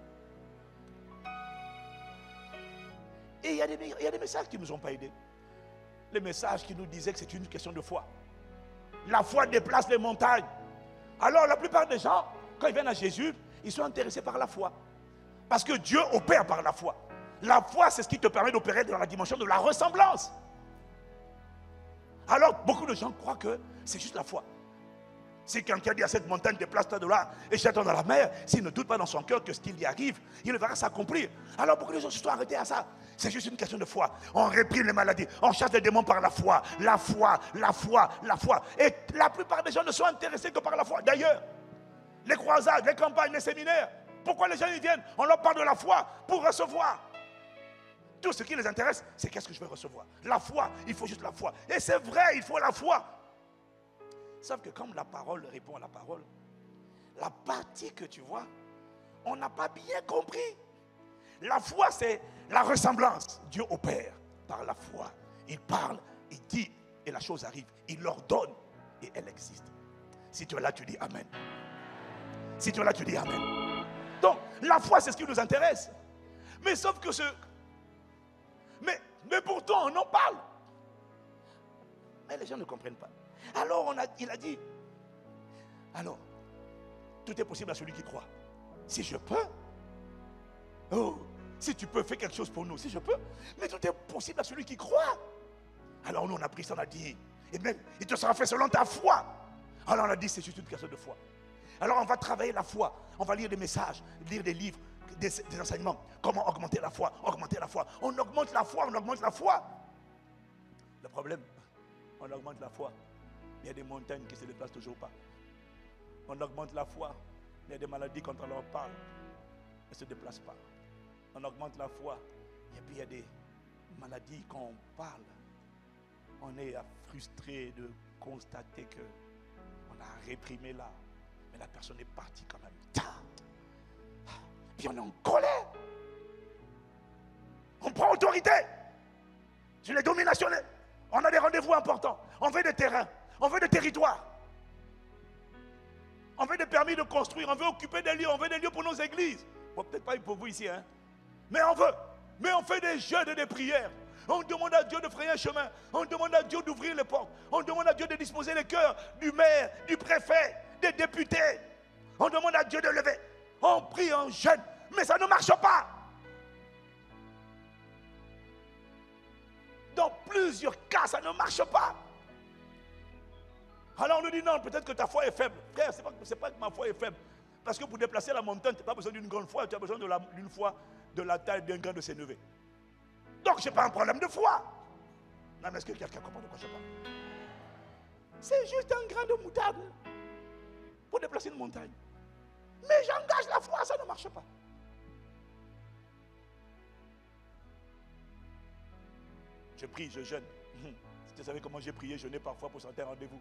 Et il y a des messages qui ne nous ont pas aidés. Les messages qui nous disaient que c'est une question de foi. La foi déplace les montagnes. Alors la plupart des gens, quand ils viennent à Jésus, ils sont intéressés par la foi. Parce que Dieu opère par la foi. La foi, c'est ce qui te permet d'opérer dans la dimension de la ressemblance. Alors beaucoup de gens croient que c'est juste la foi. Si quelqu'un dit à cette montagne, déplace-toi de là et jette-toi dans la mer, s'il ne doute pas dans son cœur que ce qu'il y arrive, il le verra s'accomplir. Alors beaucoup de gens se sont arrêtés à ça. C'est juste une question de foi. On réprime les maladies, on chasse les démons par la foi. La foi, la foi, la foi. Et la plupart des gens ne sont intéressés que par la foi. D'ailleurs, les croisades, les campagnes, les séminaires. Pourquoi les gens y viennent? On leur parle de la foi pour recevoir. Tout ce qui les intéresse, c'est qu'est-ce que je vais recevoir. La foi, il faut juste la foi. Et c'est vrai, il faut la foi. Sauf que comme la parole répond à la parole, la partie que tu vois, on n'a pas bien compris. La foi, c'est la ressemblance. Dieu opère par la foi. Il parle, il dit, et la chose arrive. Il l'ordonne, et elle existe. Si tu es là, tu dis Amen. Si tu es là, tu dis Amen. Donc, la foi, c'est ce qui nous intéresse. Mais sauf que mais pourtant, on en parle. Mais les gens ne comprennent pas. Alors, il a dit, alors, tout est possible à celui qui croit. Si je peux, oh, si tu peux, fais quelque chose pour nous. Si je peux, mais tout est possible à celui qui croit. Alors nous, on a pris ça, on a dit, et même, il te sera fait selon ta foi. Alors on a dit, c'est juste une question de foi. Alors on va travailler la foi. On va lire des messages, lire des livres, des enseignements. Comment augmenter la foi, augmenter la foi. On augmente la foi, on augmente la foi. Le problème, on augmente la foi. Il y a des montagnes qui ne se déplacent toujours pas. On augmente la foi. Il y a des maladies, quand on leur parle, elles ne se déplacent pas. On augmente la foi. Et puis il y a des maladies, quand on parle, on est frustré de constater que on a réprimé là, mais la personne est partie quand même. Puis on est en colère. On prend autorité sur les dominations. On a des rendez-vous importants. On veut des terrains. On veut des territoires. On veut des permis de construire. On veut occuper des lieux. On veut des lieux pour nos églises. Bon, peut-être pas pour vous ici, hein. Mais on veut. Mais on fait des jeûnes et des prières. On demande à Dieu de frayer un chemin. On demande à Dieu d'ouvrir les portes. On demande à Dieu de disposer les cœurs du maire, du préfet, des députés. On demande à Dieu de lever. On prie, on jeûne. Mais ça ne marche pas. Dans plusieurs cas, ça ne marche pas. Alors on nous dit non, peut-être que ta foi est faible. Frère, c'est pas que ma foi est faible. Parce que pour déplacer la montagne, tu n'as pas besoin d'une grande foi. Tu as besoin d'une foi de la taille d'un grain de sénévé. Donc, ce n'est pas un problème de foi. Non, mais est-ce que quelqu'un comprend de quoi je parle? C'est juste un grain de moutarde pour déplacer une montagne. Mais j'engage la foi, ça ne marche pas. Je prie, je jeûne. Si tu savais comment j'ai prié, jeûné parfois pour certains rendez-vous.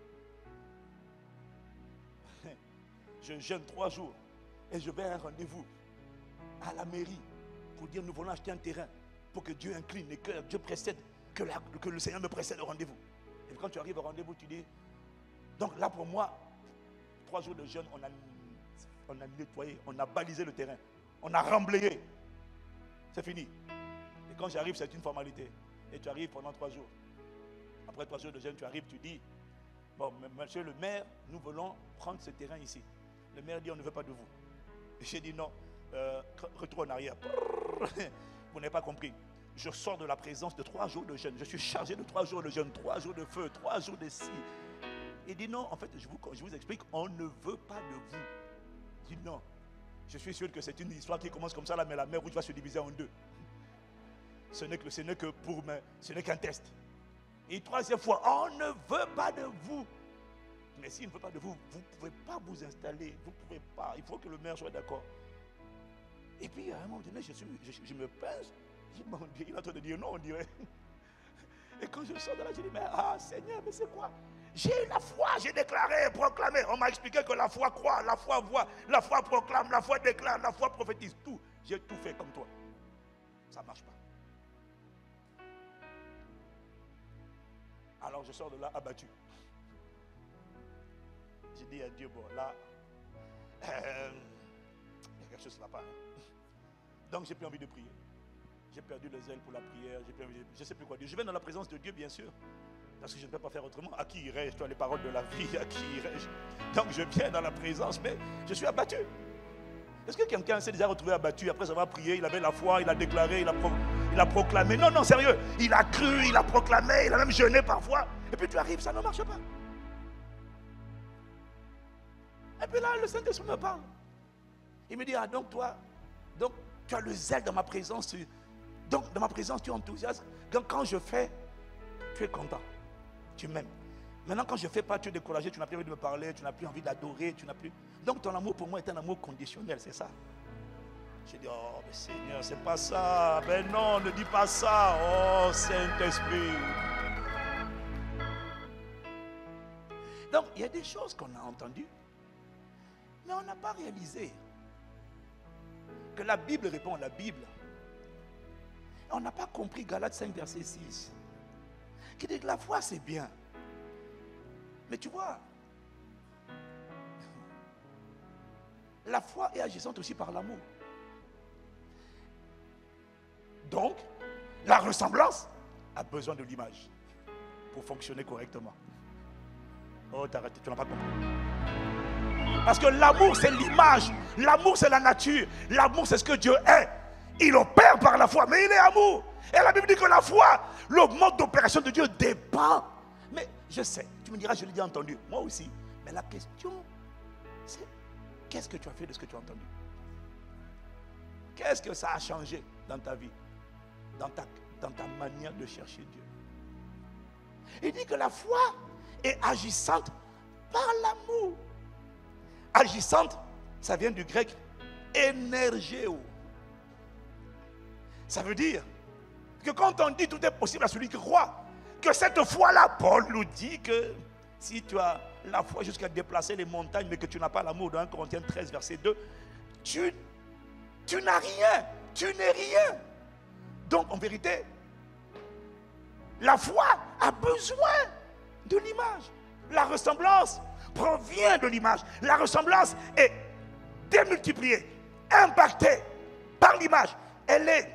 Je jeûne 3 jours et je vais à un rendez-vous à la mairie pour dire nous voulons acheter un terrain. Pour que Dieu incline et que Dieu précède, que le Seigneur me précède au rendez-vous. Et quand tu arrives au rendez-vous, tu dis, donc là pour moi, 3 jours de jeûne, on a nettoyé, on a balisé le terrain, on a remblayé. C'est fini. Et quand j'arrive, c'est une formalité. Et tu arrives pendant 3 jours. Après 3 jours de jeûne, tu arrives, tu dis, bon, monsieur le maire, nous voulons prendre ce terrain ici. Le maire dit, on ne veut pas de vous. Et j'ai dit non, retour en arrière. Vous n'avez pas compris. Je sors de la présence de 3 jours de jeûne. Je suis chargé de 3 jours de jeûne, 3 jours de feu, 3 jours de ci. Il dit non, en fait, je vous explique, on ne veut pas de vous. Il dit non. Je suis sûr que c'est une histoire qui commence comme ça, là, mais la mer Rouge va se diviser en 2. Ce n'est qu'un test. Et 3e fois, on ne veut pas de vous. Mais s'il ne veut pas de vous, vous ne pouvez pas vous installer. Vous ne pouvez pas. Il faut que le maire soit d'accord. Et puis à un moment donné, je me pince. Mon Dieu, il est en train de dire non, on dirait. Et quand je sors de là, je dis, mais Seigneur, mais c'est quoi? J'ai la foi, j'ai déclaré, proclamé. On m'a expliqué que la foi croit, la foi voit, la foi proclame, la foi déclare, la foi prophétise. Tout. J'ai tout fait comme toi. Ça ne marche pas. Alors je sors de là abattu. J'ai dit à Dieu, bon là, il y a quelque chose qui ne va pas. Hein. Donc j'ai plus envie de prier. J'ai perdu les ailes pour la prière. Je ne sais plus quoi dire. Je vais dans la présence de Dieu, bien sûr. Parce que je ne peux pas faire autrement. À qui irais-je? Toi, les paroles de la vie, à qui irais-je? Donc je viens dans la présence, mais je suis abattu. Est-ce que quelqu'un s'est déjà retrouvé abattu après avoir prié? Il avait la foi, il a déclaré, il a proclamé. Non, non, sérieux. Il a cru, il a proclamé, il a même jeûné parfois. Et puis tu arrives, ça ne marche pas. Et puis là, le Saint-Esprit me parle. Il me dit, donc toi, donc tu as le zèle dans ma présence. Donc dans ma présence, tu es enthousiaste. Donc quand je fais, tu es content. Tu m'aimes. Maintenant quand je ne fais pas, tu es découragé, tu n'as plus envie de me parler, tu n'as plus envie d'adorer, tu n'as plus... Donc ton amour pour moi est un amour conditionnel, c'est ça. J'ai dit, oh mais Seigneur, c'est pas ça. Ben non, ne dis pas ça. Oh Saint-Esprit. Donc il y a des choses qu'on a entendues, mais on n'a pas réalisé que la Bible répond à la Bible. On n'a pas compris Galates 5, verset 6. Qui dit que la foi c'est bien. Mais tu vois, la foi est agissante aussi par l'amour. Donc, la ressemblance a besoin de l'image pour fonctionner correctement. Oh, t'as raté, tu n'as pas compris. Parce que l'amour, c'est l'image. L'amour, c'est la nature. L'amour, c'est ce que Dieu est. Il opère par la foi, mais il est amour. Et la Bible dit que la foi, le mode d'opération de Dieu dépend. Mais je sais, tu me diras, je l'ai déjà entendu. Moi aussi. Mais la question, c'est qu'est-ce que tu as fait de ce que tu as entendu? Qu'est-ce que ça a changé dans ta vie? Dans ta manière de chercher Dieu. Il dit que la foi est agissante par l'amour. Agissante, ça vient du grec énergéo. Ça veut dire que quand on dit tout est possible à celui qui croit, que cette foi-là, Paul nous dit que si tu as la foi jusqu'à déplacer les montagnes, mais que tu n'as pas l'amour, dans 1 Corinthiens 13, verset 2, tu n'as rien, tu n'es rien. Donc en vérité, la foi a besoin de l'image. La ressemblance provient de l'image. La ressemblance est démultipliée, impactée par l'image. Elle est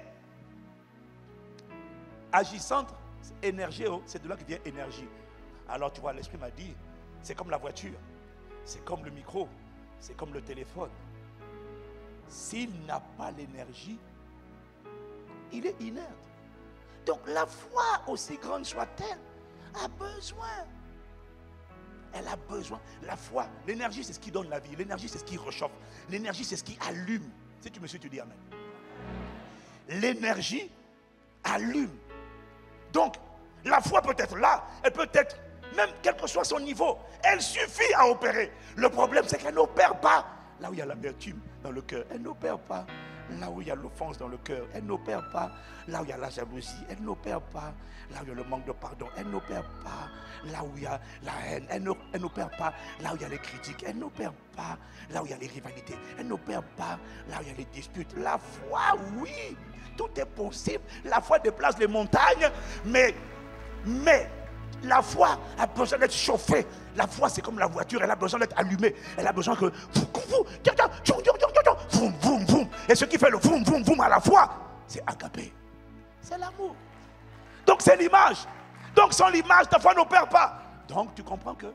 agissante, énergie, c'est de là que vient énergie. Alors tu vois, l'Esprit m'a dit, c'est comme la voiture, c'est comme le micro, c'est comme le téléphone. S'il n'a pas l'énergie, il est inerte. Donc la foi, aussi grande soit-elle, a besoin. Elle a besoin. La foi, l'énergie, c'est ce qui donne la vie. L'énergie, c'est ce qui réchauffe. L'énergie, c'est ce qui allume. Si tu me suis, tu dis amen. L'énergie allume. Donc, la foi peut être là. Elle peut être, même quel que soit son niveau, elle suffit à opérer. Le problème, c'est qu'elle n'opère pas là où il y a l'amertume dans le cœur. Elle n'opère pas là où il y a l'offense dans le cœur. Elle n'opère pas là où il y a la jalousie. Elle n'opère pas là où il y a le manque de pardon. Elle n'opère pas là où il y a la haine. Elle n'opère pas là où il y a les critiques. Elle n'opère pas là où il y a les rivalités. Elle n'opère pas là où il y a les disputes. La foi, oui, tout est possible. La foi déplace les montagnes, mais la foi a besoin d'être chauffée. La foi, c'est comme la voiture, elle a besoin d'être allumée. Elle a besoin que... Et ce qui fait le voum, voum, voum à la foi, c'est agapé. C'est l'amour. Donc c'est l'image. Donc sans l'image, ta foi n'opère pas. Donc tu comprends que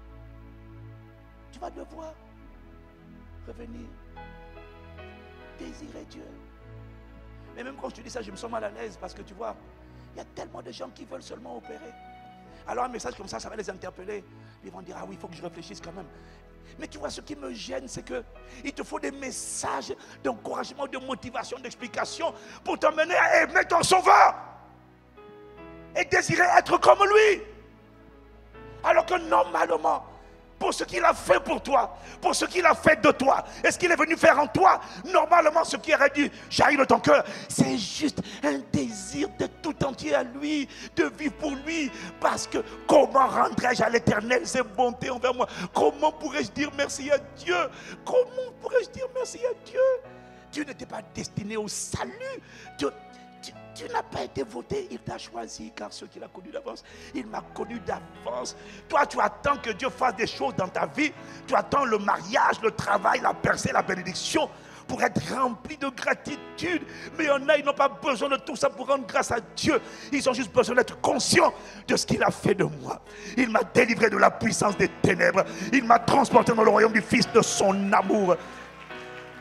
tu vas devoir revenir désirer Dieu. Mais même quand je te dis ça, je me sens mal à l'aise parce que tu vois, il y a tellement de gens qui veulent seulement opérer. Alors un message comme ça va les interpeller. Ils vont dire, ah oui, il faut que je réfléchisse quand même. Mais tu vois, ce qui me gêne, c'est qu'il te faut des messages d'encouragement, de motivation, d'explication pour t'emmener à aimer ton sauveur et désirer être comme lui. Alors que normalement, pour ce qu'il a fait pour toi, pour ce qu'il a fait de toi, et ce qu'il est venu faire en toi, normalement ce qui aurait dû jaillir de ton cœur, c'est juste un désir d'être tout entier à lui, de vivre pour lui, parce que comment rendrai-je à l'Éternel ses bontés envers moi? Comment pourrais-je dire merci à Dieu? Comment pourrais-je dire merci à Dieu? Tu n'étais pas destiné au salut. Tu n'as pas été voté, il t'a choisi, car ce qu'il a connu d'avance, il m'a connu d'avance. Toi, tu attends que Dieu fasse des choses dans ta vie. Tu attends le mariage, le travail, la percée, la bénédiction pour être rempli de gratitude. Mais il y en a, ils n'ont pas besoin de tout ça pour rendre grâce à Dieu. Ils ont juste besoin d'être conscients de ce qu'il a fait de moi. Il m'a délivré de la puissance des ténèbres. Il m'a transporté dans le royaume du Fils de son amour.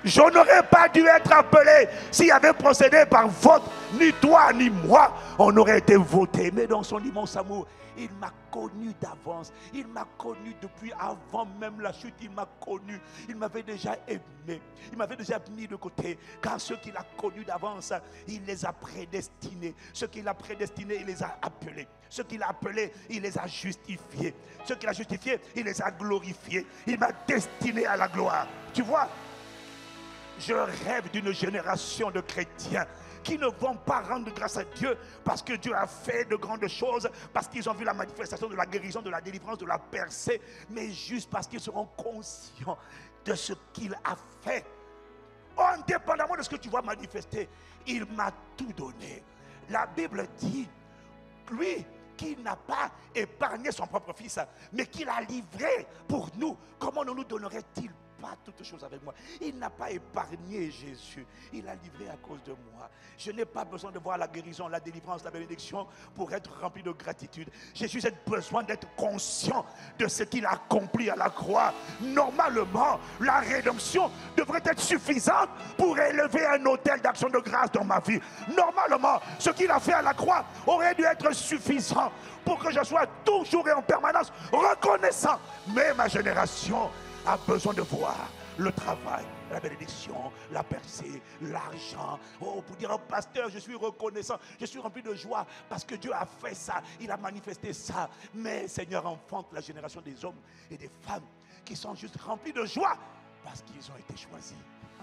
Je n'aurais pas dû être appelé s'il avait procédé par vote. Ni toi, ni moi, on aurait été votés. Mais dans son immense amour, il m'a connu d'avance. Il m'a connu depuis avant même la chute. Il m'a connu. Il m'avait déjà aimé. Il m'avait déjà mis de côté. Car ceux qu'il a connus d'avance, il les a prédestinés. Ceux qu'il a prédestinés, il les a appelés. Ceux qu'il a appelés, il les a justifiés. Ceux qu'il a justifiés, il les a glorifiés. Il m'a destiné à la gloire. Tu vois, je rêve d'une génération de chrétiens qui ne vont pas rendre grâce à Dieu parce que Dieu a fait de grandes choses, parce qu'ils ont vu la manifestation de la guérison, de la délivrance, de la percée, mais juste parce qu'ils seront conscients de ce qu'il a fait. Indépendamment de ce que tu vois manifester, il m'a tout donné. La Bible dit, lui qui n'a pas épargné son propre fils, mais qui l'a livré pour nous, comment ne nous donnerait-il pas toutes choses avec moi? Il n'a pas épargné Jésus, il l'a livré à cause de moi. Je n'ai pas besoin de voir la guérison, la délivrance, la bénédiction pour être rempli de gratitude. J'ai juste besoin d'être conscient de ce qu'il a accompli à la croix. Normalement, la rédemption devrait être suffisante pour élever un autel d'action de grâce dans ma vie. Normalement, ce qu'il a fait à la croix aurait dû être suffisant pour que je sois toujours et en permanence reconnaissant. Mais ma génération a besoin de voir le travail, la bénédiction, la percée, l'argent. Oh, pour dire au pasteur, je suis reconnaissant, je suis rempli de joie parce que Dieu a fait ça, il a manifesté ça. Mais Seigneur, enfante la génération des hommes et des femmes qui sont juste remplis de joie parce qu'ils ont été choisis.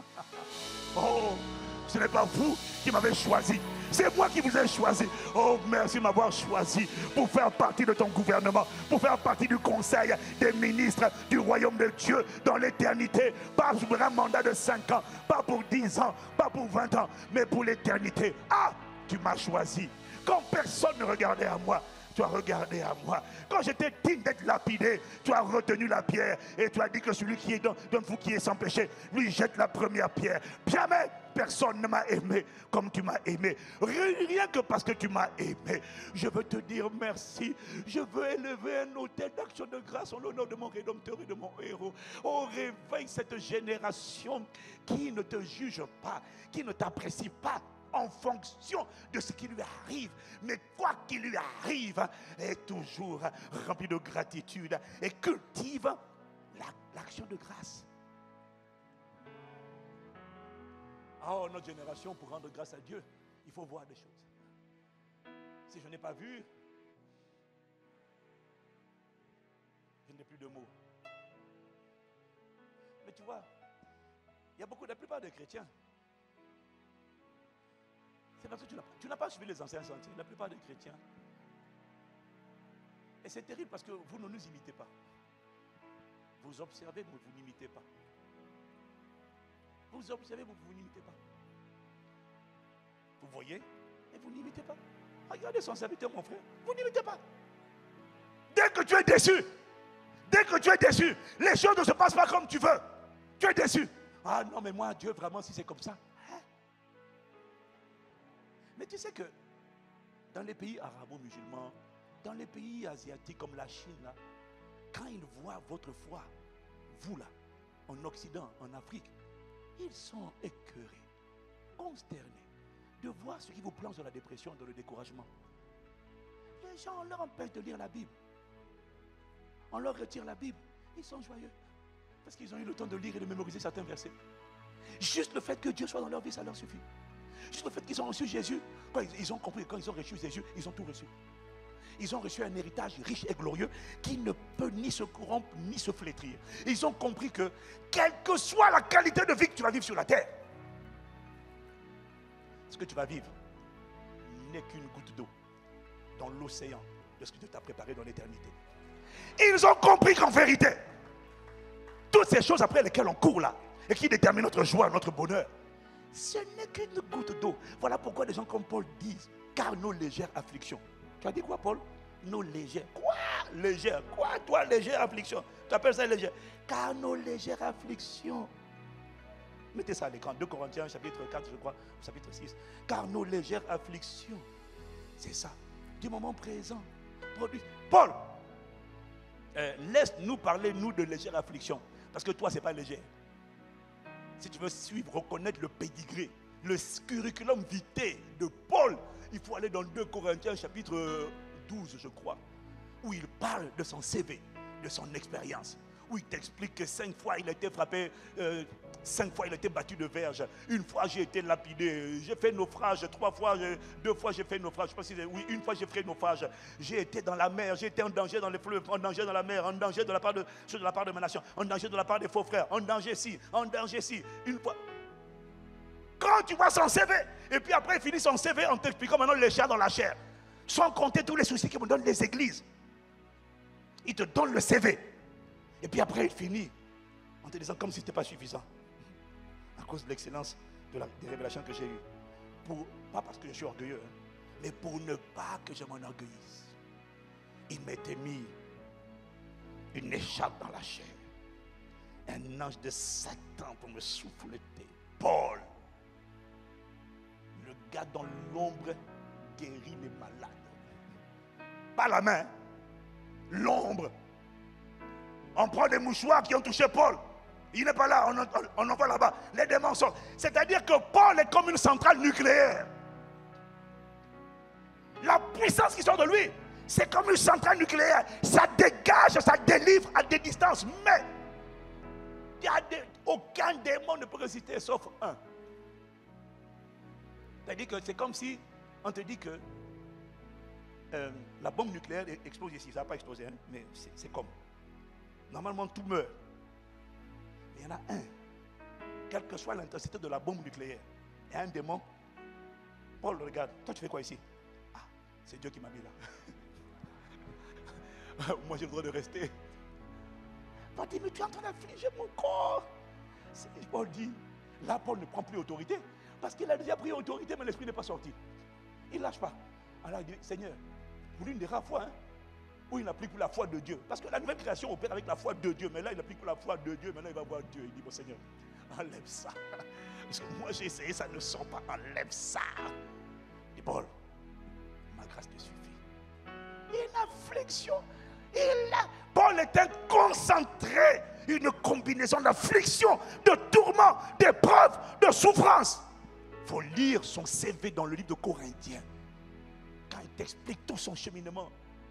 Oh, ce n'est pas vous qui m'avez choisi, c'est moi qui vous ai choisi. Oh, merci de m'avoir choisi pour faire partie de ton gouvernement, pour faire partie du conseil des ministres du royaume de Dieu dans l'éternité. Pas pour un mandat de 5 ans, pas pour 10 ans, pas pour 20 ans, mais pour l'éternité. Ah, tu m'as choisi. Quand personne ne regardait à moi, tu as regardé à moi. Quand j'étais digne d'être lapidé, tu as retenu la pierre et tu as dit que celui qui est dans vous qui est sans péché, lui jette la première pierre. Jamais personne ne m'a aimé comme tu m'as aimé. Rien que parce que tu m'as aimé. Je veux te dire merci. Je veux élever un autel d'action de grâce en l'honneur de mon Rédempteur et de mon héros. Oh, réveille cette génération qui ne te juge pas, qui ne t'apprécie pas en fonction de ce qui lui arrive, mais quoi qu'il lui arrive, est toujours rempli de gratitude et cultive l'action de grâce. Oh, notre génération, pour rendre grâce à Dieu, il faut voir des choses. Si je n'ai pas vu, je n'ai plus de mots. Mais tu vois, il y a beaucoup, la plupart des chrétiens, c'est parce que tu n'as pas suivi les anciens sentiers, la plupart des chrétiens. Et c'est terrible parce que vous ne nous imitez pas. Vous observez, mais vous n'imitez pas. Vous observez, mais vous n'imitez pas. Vous voyez, et vous n'imitez pas. Regardez son serviteur, mon frère. Vous n'imitez pas. Dès que tu es déçu, les choses ne se passent pas comme tu veux. Tu es déçu. Ah non, mais moi, Dieu, vraiment, si c'est comme ça. Mais tu sais que dans les pays arabo-musulmans, dans les pays asiatiques comme la Chine, là, quand ils voient votre foi, vous là, en Occident, en Afrique, ils sont écœurés, consternés de voir ce qui vous plonge dans la dépression, dans le découragement. Les gens, on leur empêche de lire la Bible. On leur retire la Bible. Ils sont joyeux parce qu'ils ont eu le temps de lire et de mémoriser certains versets. Juste le fait que Dieu soit dans leur vie, ça leur suffit. Juste le fait qu'ils ont reçu Jésus, quand ils ont compris, quand ils ont reçu Jésus, ils ont tout reçu. Ils ont reçu un héritage riche et glorieux qui ne peut ni se corrompre ni se flétrir. Ils ont compris que quelle que soit la qualité de vie que tu vas vivre sur la terre, ce que tu vas vivre n'est qu'une goutte d'eau dans l'océan de ce que Dieu t'a préparé dans l'éternité. Ils ont compris qu'en vérité, toutes ces choses après lesquelles on court là et qui déterminent notre joie, notre bonheur, ce n'est qu'une goutte d'eau. Voilà pourquoi des gens comme Paul disent, car nos légères afflictions. Tu as dit quoi, Paul? Nos légères. Quoi? Légères. Quoi, toi, légère affliction? Tu appelles ça légère? Car nos légères afflictions. Mettez ça à l'écran. 2 Corinthiens, chapitre 4, je crois, chapitre 6. Car nos légères afflictions, c'est ça, du moment présent. Paul, laisse-nous parler, nous, de légères afflictions. Parce que toi, ce n'est pas léger. Si tu veux suivre, reconnaître le pédigré, le curriculum vitae de Paul, il faut aller dans 2 Corinthiens chapitre 12, je crois, où il parle de son CV, de son expérience, où il t'explique que 5 fois il a été frappé, 5 fois il a été battu de verge, 1 fois j'ai été lapidé, j'ai fait naufrage, 3 fois, 2 fois j'ai fait naufrage, je pense que oui, 1 fois j'ai fait naufrage, j'ai été dans la mer, j'ai été en danger dans les fleuves, en danger dans la mer, en danger de la part de ma nation, en danger de la part des faux frères, en danger ci, 1 fois. Quand tu vois son CV, et puis après il finit son CV en t'expliquant maintenant les chats dans la chair, sans compter tous les soucis que me donnent les églises. Il te donne le CV. Et puis après, il finit en te disant comme si ce n'était pas suffisant. À cause de l'excellence des révélations que j'ai eues. Pas parce que je suis orgueilleux, mais pour ne pas que je m'enorgueillisse. Il m'était mis une écharpe dans la chair. Un ange de Satan pour me souffleter. Paul, le gars dans l'ombre guérit les malades. Pas la main, l'ombre. On prend des mouchoirs qui ont touché Paul. Il n'est pas là, on envoie là-bas. Les démons sortent. C'est-à-dire que Paul est comme une centrale nucléaire. La puissance qui sort de lui, c'est comme une centrale nucléaire. Ça dégage, ça délivre à des distances. Mais aucun démon ne peut résister sauf un. C'est-à-dire que c'est comme si on te dit que la bombe nucléaire explose ici. Ça n'a pas explosé, hein, mais c'est comme. Normalement, tout meurt. Mais il y en a un. Quelle que soit l'intensité de la bombe nucléaire, il y a un démon. Paul, regarde. Toi, tu fais quoi ici? Ah, c'est Dieu qui m'a mis là. Moi, j'ai le droit de rester. Paul dit, mais tu es en train d'affliger mon corps. Paul dit, là, Paul ne prend plus autorité. Parce qu'il a déjà pris autorité, mais l'esprit n'est pas sorti. Il ne lâche pas. Alors il dit, Seigneur, pour l'une des rares fois, où il n'applique plus la foi de Dieu. Parce que la nouvelle création opère avec la foi de Dieu. Mais là, il n'applique plus la foi de Dieu. Maintenant, il va voir Dieu. Il dit, bon Seigneur, enlève ça. Parce que moi, j'ai essayé, ça ne sort pas. Enlève ça. Il dit, Paul, ma grâce te suffit. Une affliction. Paul était concentré. Une combinaison d'affliction, de tourments, d'épreuves, de souffrances. Il faut lire son CV dans le livre de Corinthiens. Quand il t'explique tout son cheminement.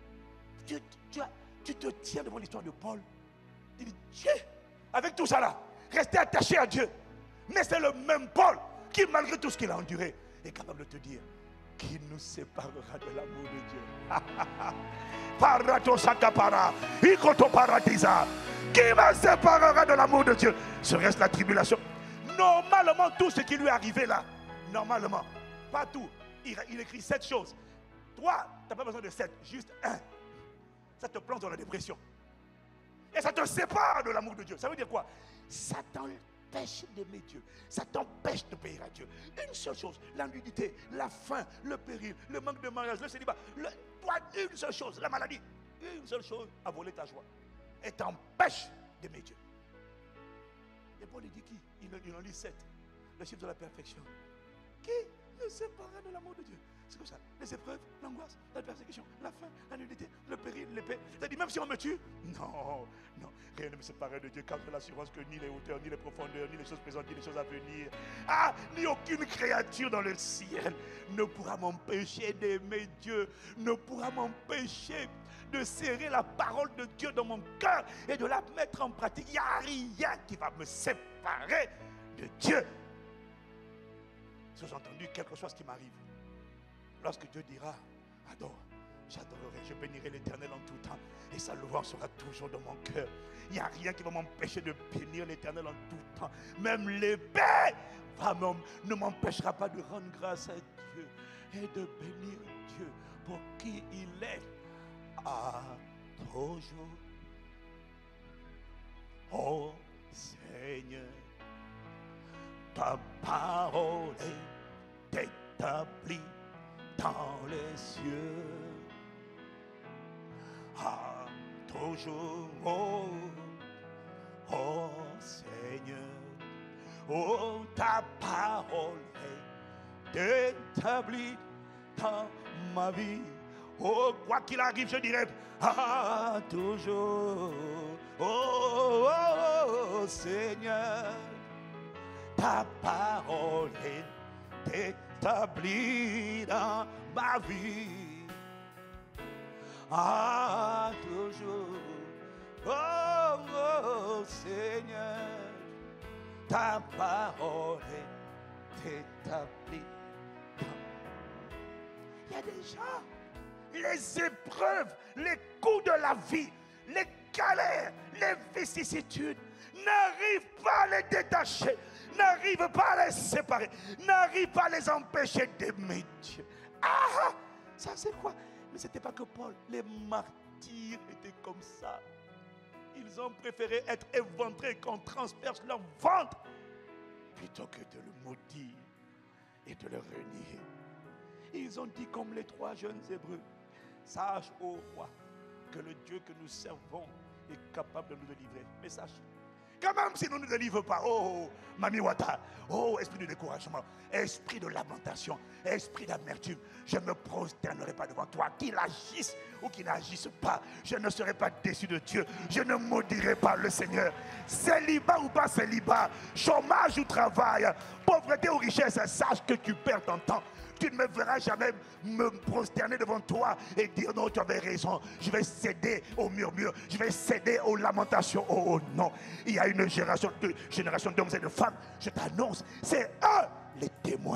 Tu te tiens devant l'histoire de Paul. Il dit, Dieu, avec tout ça là, restez attaché à Dieu. Mais c'est le même Paul qui, malgré tout ce qu'il a enduré, est capable de te dire qui nous séparera de l'amour de Dieu. Parato sakapara, ikoto paradisa. Qui me séparera de l'amour de Dieu? Serait-ce la tribulation? Normalement, tout ce qui lui est arrivé là, normalement, pas tout. Il écrit 7 choses. Toi, tu n'as pas besoin de 7, juste 1. Ça te plonge dans la dépression. Et ça te sépare de l'amour de Dieu. Ça veut dire quoi? Ça t'empêche d'aimer Dieu. Ça t'empêche de payer à Dieu. Une seule chose, la nudité, la faim, le péril, le manque de mariage, le célibat. Toi, une seule chose, la maladie. Une seule chose a volé ta joie. Et t'empêche d'aimer Dieu. Et Paul dit qui? Il en lit 7. Le chiffre de la perfection. Qui nous séparera de l'amour de Dieu? C'est comme ça. Les épreuves, l'angoisse, la persécution, la faim, la nudité, le péril, l'épée. C'est-à-dire même si on me tue, non, rien ne me séparera de Dieu, car j'ai l'assurance que ni les hauteurs, ni les profondeurs, ni les choses présentes, ni les choses à venir, ni aucune créature dans le ciel ne pourra m'empêcher d'aimer Dieu, ne pourra m'empêcher de serrer la parole de Dieu dans mon cœur et de la mettre en pratique. Il n'y a rien qui va me séparer de Dieu. Sous-entendu, quel que soit ce qui m'arrive. Lorsque Dieu dira, adore, j'adorerai, je bénirai l'Éternel en tout temps. Et sa louange sera toujours dans mon cœur. Il n'y a rien qui va m'empêcher de bénir l'Éternel en tout temps. Même l'épée ne m'empêchera pas de rendre grâce à Dieu et de bénir Dieu pour qui il est à toujours. Oh Seigneur, ta parole est établie dans les cieux, à toujours, oh Seigneur, oh ta parole est établie dans ma vie, oh quoi qu'il arrive je dirais, à toujours, oh Seigneur, ta parole est établie dans ma vie. Ah, toujours. Oh, oh, Seigneur, ta parole est établie. Il y a des gens, les épreuves, les coups de la vie, les galères, les vicissitudes, n'arrivent pas à les détacher, n'arrivent pas à les séparer, n'arrivent pas à les empêcher d'aimer Dieu. Ah, ça c'est quoi? Mais ce n'était pas que Paul, les martyrs étaient comme ça. Ils ont préféré être éventrés qu'on transperce leur ventre plutôt que de le maudire et de le renier. Ils ont dit comme les 3 jeunes Hébreux, sache, ô roi, que le Dieu que nous servons est capable de nous délivrer. Mais sache, quand même s'il ne nous délivre pas, oh, Mami Wata, oh, esprit de découragement, esprit de lamentation, esprit d'amertume, je ne me prosternerai pas devant toi, qu'il agisse ou qu'il n'agisse pas, je ne serai pas déçu de Dieu, je ne maudirai pas le Seigneur. Célibat ou pas célibat, chômage ou travail, pauvreté ou richesse, sache que tu perds ton temps. Tu ne me verras jamais me prosterner devant toi et dire non, tu avais raison. Je vais céder au murmure. Je vais céder aux lamentations. Oh non. Il y a une génération d'hommes et de femmes. Je t'annonce, c'est eux les témoins.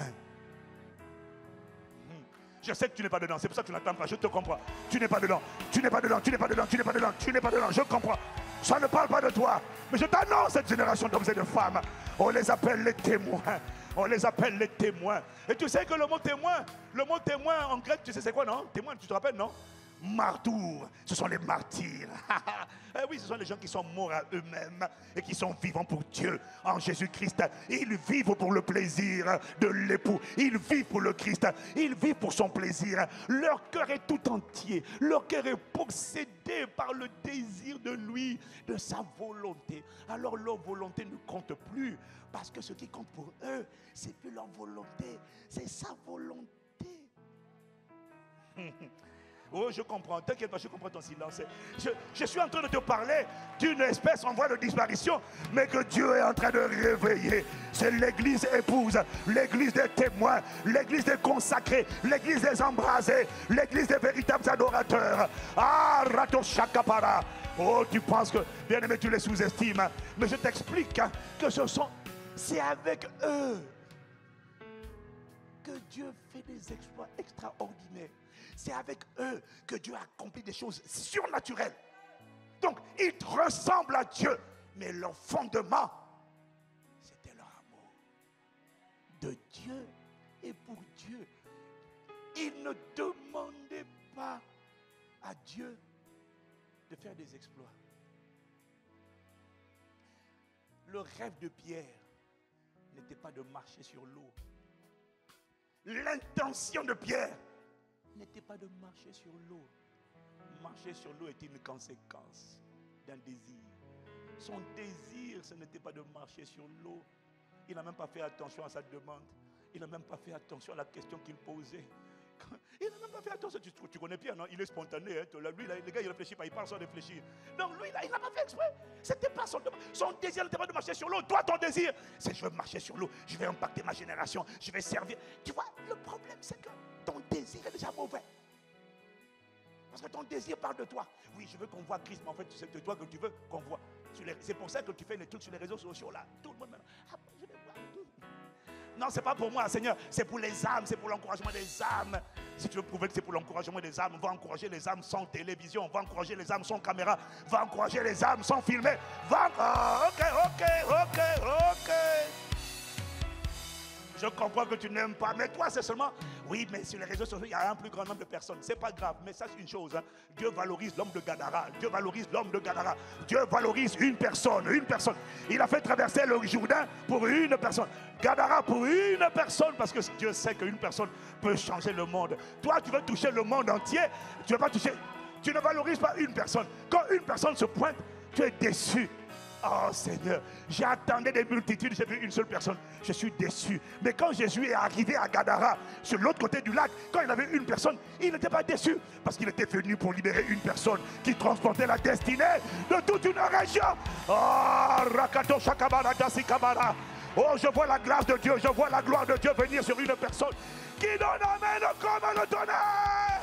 Je sais que tu n'es pas dedans. C'est pour ça que tu n'attends pas. Je te comprends. Tu n'es pas dedans. Tu n'es pas dedans. Tu n'es pas dedans. Tu n'es pas dedans. Tu n'es pas dedans. Je comprends. Ça ne parle pas de toi. Mais je t'annonce cette génération d'hommes et de femmes. On les appelle les témoins. On les appelle les témoins. Et tu sais que le mot témoin en grec, tu sais c'est quoi, non? Témoin, tu te rappelles, non? Martyrs, ce sont les martyrs. Eh oui, ce sont les gens qui sont morts à eux-mêmes et qui sont vivants pour Dieu en Jésus-Christ. Ils vivent pour le plaisir de l'époux. Ils vivent pour le Christ. Ils vivent pour son plaisir. Leur cœur est tout entier. Leur cœur est possédé par le désir de lui, de sa volonté. Alors leur volonté ne compte plus parce que ce qui compte pour eux, c'est plus leur volonté, c'est sa volonté. Oh, je comprends. T'inquiète pas, je comprends ton silence. Je suis en train de te parler d'une espèce en voie de disparition, mais que Dieu est en train de réveiller. C'est l'église épouse, l'église des témoins, l'église des consacrés, l'église des embrasés, l'église des véritables adorateurs. Ah, Rato Shakapara. Oh, tu penses que, bien aimé, tu les sous-estimes. Mais je t'explique que c'est avec eux que Dieu fait des exploits extraordinaires. C'est avec eux que Dieu accomplit des choses surnaturelles. Donc, ils ressemblent à Dieu. Mais leur fondement, c'était leur amour de Dieu et pour Dieu. Ils ne demandaient pas à Dieu de faire des exploits. Le rêve de Pierre n'était pas de marcher sur l'eau. L'intention de Pierre n'était pas de marcher sur l'eau. Marcher sur l'eau était une conséquence d'un désir. Son désir, ce n'était pas de marcher sur l'eau. Il n'a même pas fait attention à sa demande. Il n'a même pas fait attention à la question qu'il posait. Il n'a même pas fait attention. Tu connais Pierre, non? Il est spontané. Hein? Lui, le gars, il ne réfléchit pas. Il parle sans réfléchir. Donc lui, là, il n'a pas fait exprès. C'était pas son désir n'était pas de marcher sur l'eau. Toi, ton désir, c'est je veux marcher sur l'eau. Je vais impacter ma génération. Je vais servir. Tu vois, le problème, c'est que ton désir est déjà mauvais. Parce que ton désir parle de toi. Oui, je veux qu'on voit Christ, mais en fait, c'est de toi que tu veux qu'on voit. C'est pour ça que tu fais les trucs sur les réseaux sociaux là. Tout le monde maintenant. Ah, je vais voir tout. Non, c'est pas pour moi, Seigneur. C'est pour les âmes, c'est pour l'encouragement des âmes. Si tu veux prouver que c'est pour l'encouragement des âmes, va encourager les âmes sans télévision, va encourager les âmes sans caméra, va encourager les âmes sans filmer. Ok. Je comprends que tu n'aimes pas, mais toi c'est seulement, oui, mais sur les réseaux sociaux, il y a un plus grand nombre de personnes. C'est pas grave, mais sache une chose, hein. Dieu valorise l'homme de Gadara. Dieu valorise l'homme de Gadara. Dieu valorise une personne. Il a fait traverser le Jourdain pour une personne. Gadara pour une personne, parce que Dieu sait qu'une personne peut changer le monde. Toi, tu veux toucher le monde entier, tu veux pas toucher, tu ne valorises pas une personne. Quand une personne se pointe, tu es déçu. Oh Seigneur, j'attendais des multitudes, j'ai vu une seule personne, je suis déçu. Mais quand Jésus est arrivé à Gadara, sur l'autre côté du lac, quand il avait une personne, il n'était pas déçu, parce qu'il était venu pour libérer une personne qui transportait la destinée de toute une région. Oh, Rakato Shakabara Dasikabara. Oh, je vois la grâce de Dieu, je vois la gloire de Dieu venir sur une personne qui donne amen comme le tonnerre.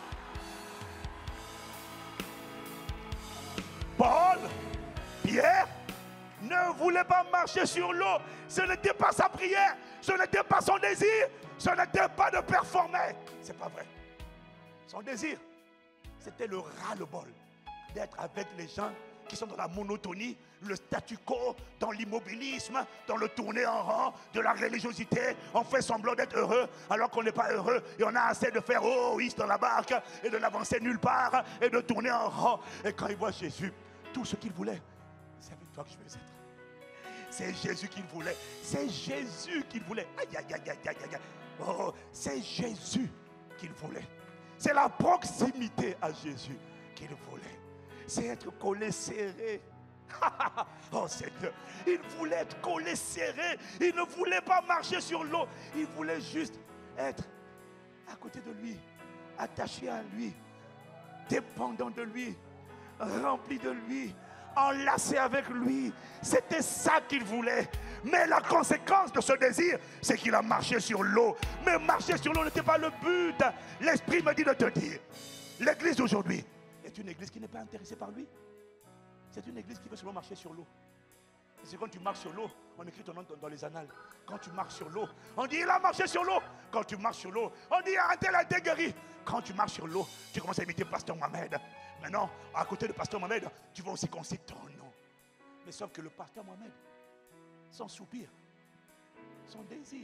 Paul, Pierre, ne voulait pas marcher sur l'eau. Ce n'était pas sa prière, ce n'était pas son désir, ce n'était pas de performer. C'est pas vrai. Son désir, c'était le ras-le-bol d'être avec les gens qui sont dans la monotonie, le statu quo, dans l'immobilisme, dans le tourner en rang, de la religiosité. On fait semblant d'être heureux alors qu'on n'est pas heureux et on a assez de faire oui dans la barque et de n'avancer nulle part et de tourner en rang. Et quand il voit Jésus, tout ce qu'il voulait, c'est avec toi que je veux être. C'est Jésus qu'il voulait. C'est Jésus qu'il voulait. Aïe, aïe, aïe, aïe, aïe, aïe. Oh, c'est Jésus qu'il voulait. C'est la proximité à Jésus qu'il voulait. C'est être collé serré. Oh Seigneur, il voulait être collé serré. Il ne voulait pas marcher sur l'eau. Il voulait juste être à côté de lui, attaché à lui, dépendant de lui, rempli de lui, enlacé avec lui. C'était ça qu'il voulait. Mais la conséquence de ce désir, c'est qu'il a marché sur l'eau. Mais marcher sur l'eau n'était pas le but. L'Esprit me dit de te dire, l'église d'aujourd'hui est une église qui n'est pas intéressée par lui. C'est une église qui veut seulement marcher sur l'eau. C'est quand tu marches sur l'eau, on écrit ton nom dans les annales. Quand tu marches sur l'eau, on dit il a marché sur l'eau. Quand tu marches sur l'eau, on dit arrêtez la dégueurie. Quand tu marches sur l'eau, tu commences à imiter Pasteur Mohamed. Maintenant, à côté de Pasteur Mohamed, tu vas aussi conseiller ton nom. Mais sauf que le Pasteur Mohamed, son soupir, son désir,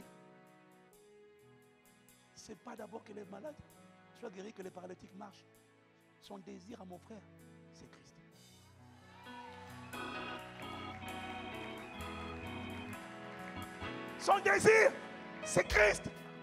c'est pas d'abord que les malades soient guéris, que les paralytiques marchent. Son désir à mon frère, c'est Christ. Son désir, c'est Christ.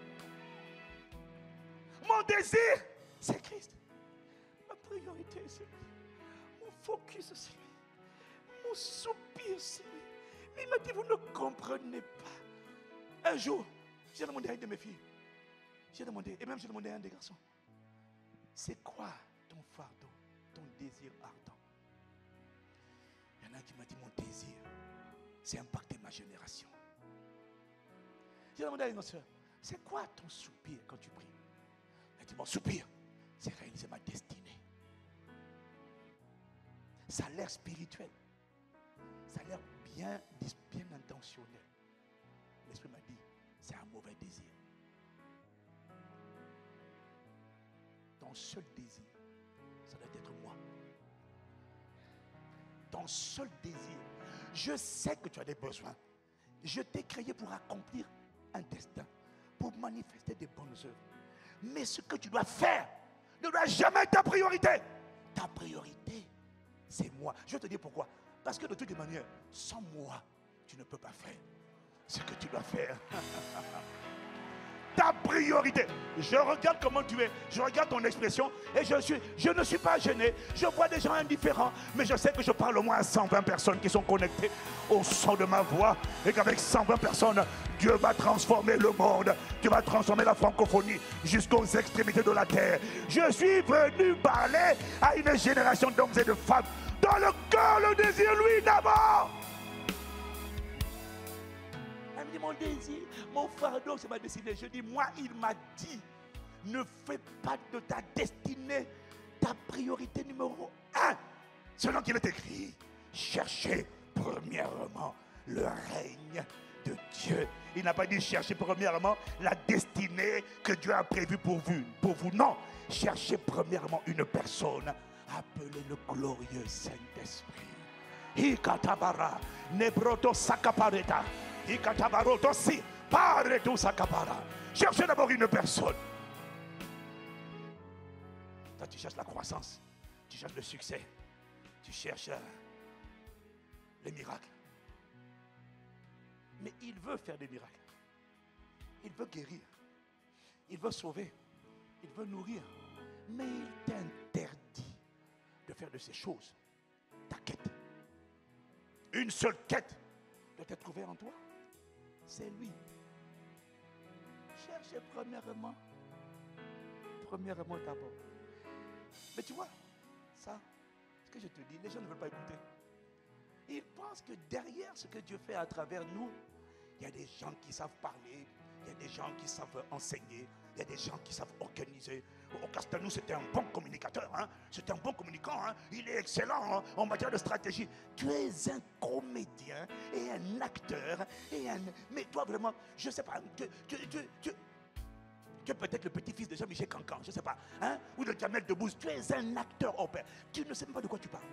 Mon désir, c'est Christ. Ma priorité, c'est lui. Mon focus, c'est lui. Mon soupir, c'est lui. Il m'a dit, vous ne comprenez pas. Un jour, j'ai demandé à une de mes filles, j'ai demandé, et même j'ai demandé à un des garçons, c'est quoi ton fardeau, ton désir ardent? Il y en a qui m'a dit, mon désir, c'est impacter ma génération. J'ai demandé à une autre soeur, c'est quoi ton soupir quand tu pries? Elle dit, mon soupir, c'est réaliser ma destinée. Ça a l'air spirituel. Ça a l'air bien intentionnel. L'Esprit m'a dit, c'est un mauvais désir. Ton seul désir, ça doit être moi. Ton seul désir. Je sais que tu as des besoins. Je t'ai créé pour accomplir un destin, pour manifester des bonnes œuvres. Mais ce que tu dois faire ne doit jamais être ta priorité. Ta priorité, c'est moi. Je vais te dire pourquoi. Parce que de toutes les manières, sans moi, tu ne peux pas faire ce que tu dois faire. Ta priorité. Je regarde comment tu es, je regarde ton expression et je ne suis pas gêné. Je vois des gens indifférents, mais je sais que je parle au moins à 120 personnes qui sont connectées au son de ma voix et qu'avec 120 personnes, Dieu va transformer le monde. Dieu va transformer la francophonie jusqu'aux extrémités de la terre. Je suis venu parler à une génération d'hommes et de femmes dans le cœur le désir, lui d'abord. Elle me dit, mon désir, mon fardeau, c'est ma destinée. Je dis, moi, il m'a dit, ne fais pas de ta destinée ta priorité numéro 1. Selon qu'il est écrit, cherchez premièrement le règne de Dieu. Il n'a pas dit chercher premièrement la destinée que Dieu a prévue pour vous. Non, cherchez premièrement une personne, appelée le glorieux Saint-Esprit. Ikatabara, nebroto sakapareta. Cherchez d'abord une personne. Toi, tu cherches la croissance, tu cherches le succès, tu cherches les miracles. Mais il veut faire des miracles. Il veut guérir. Il veut sauver. Il veut nourrir. Mais il t'interdit de faire de ces choses ta quête. Une seule quête doit être ouverte en toi. C'est lui. Cherchez premièrement d'abord. Mais tu vois, ça, ce que je te dis, les gens ne veulent pas écouter. Ils pensent que derrière ce que Dieu fait à travers nous, Il y a des gens qui savent parler, il y a des gens qui savent enseigner, il y a des gens qui savent organiser. Au Castelnou, c'était un bon communicateur, hein? C'était un bon communicant, hein? Il est excellent, hein, en matière de stratégie. Tu es un comédien et un acteur, mais toi vraiment, je ne sais pas, tu es peut-être le petit-fils de Jean-Michel Cancan, je ne sais pas, hein? Ou de Jamel Debbouze. Tu es un acteur au père. Tu ne sais même pas de quoi tu parles.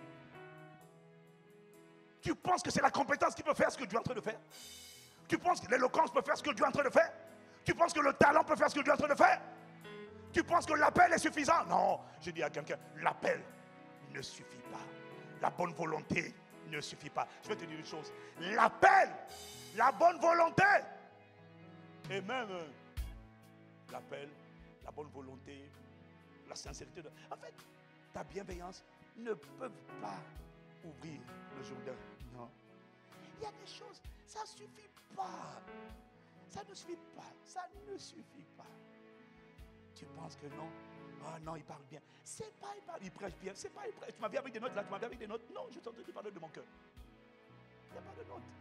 Tu penses que c'est la compétence qui peut faire ce que Dieu est en train de faire? Tu penses que l'éloquence peut faire ce que Dieu est en train de faire? Tu penses que le talent peut faire ce que Dieu est en train de faire? Tu penses que l'appel est suffisant? Non, je dis à quelqu'un, l'appel ne suffit pas. La bonne volonté ne suffit pas. Je vais te dire une chose. L'appel, la bonne volonté, et même l'appel, la bonne volonté, la sincérité. En fait, ta bienveillance ne peuvent pas ouvrir le Jourdain. Non. Il y a des choses, ça ne suffit pas. Ça ne suffit pas. Ça ne suffit pas. Tu penses que non? Ah non, il parle bien. C'est pas il parle, il prêche bien. C'est pas il prêche. Tu m'as vu avec des notes là, tu m'as vu avec des notes. Non, je t'ai entendu parler de mon cœur. Il n'y a pas de notes.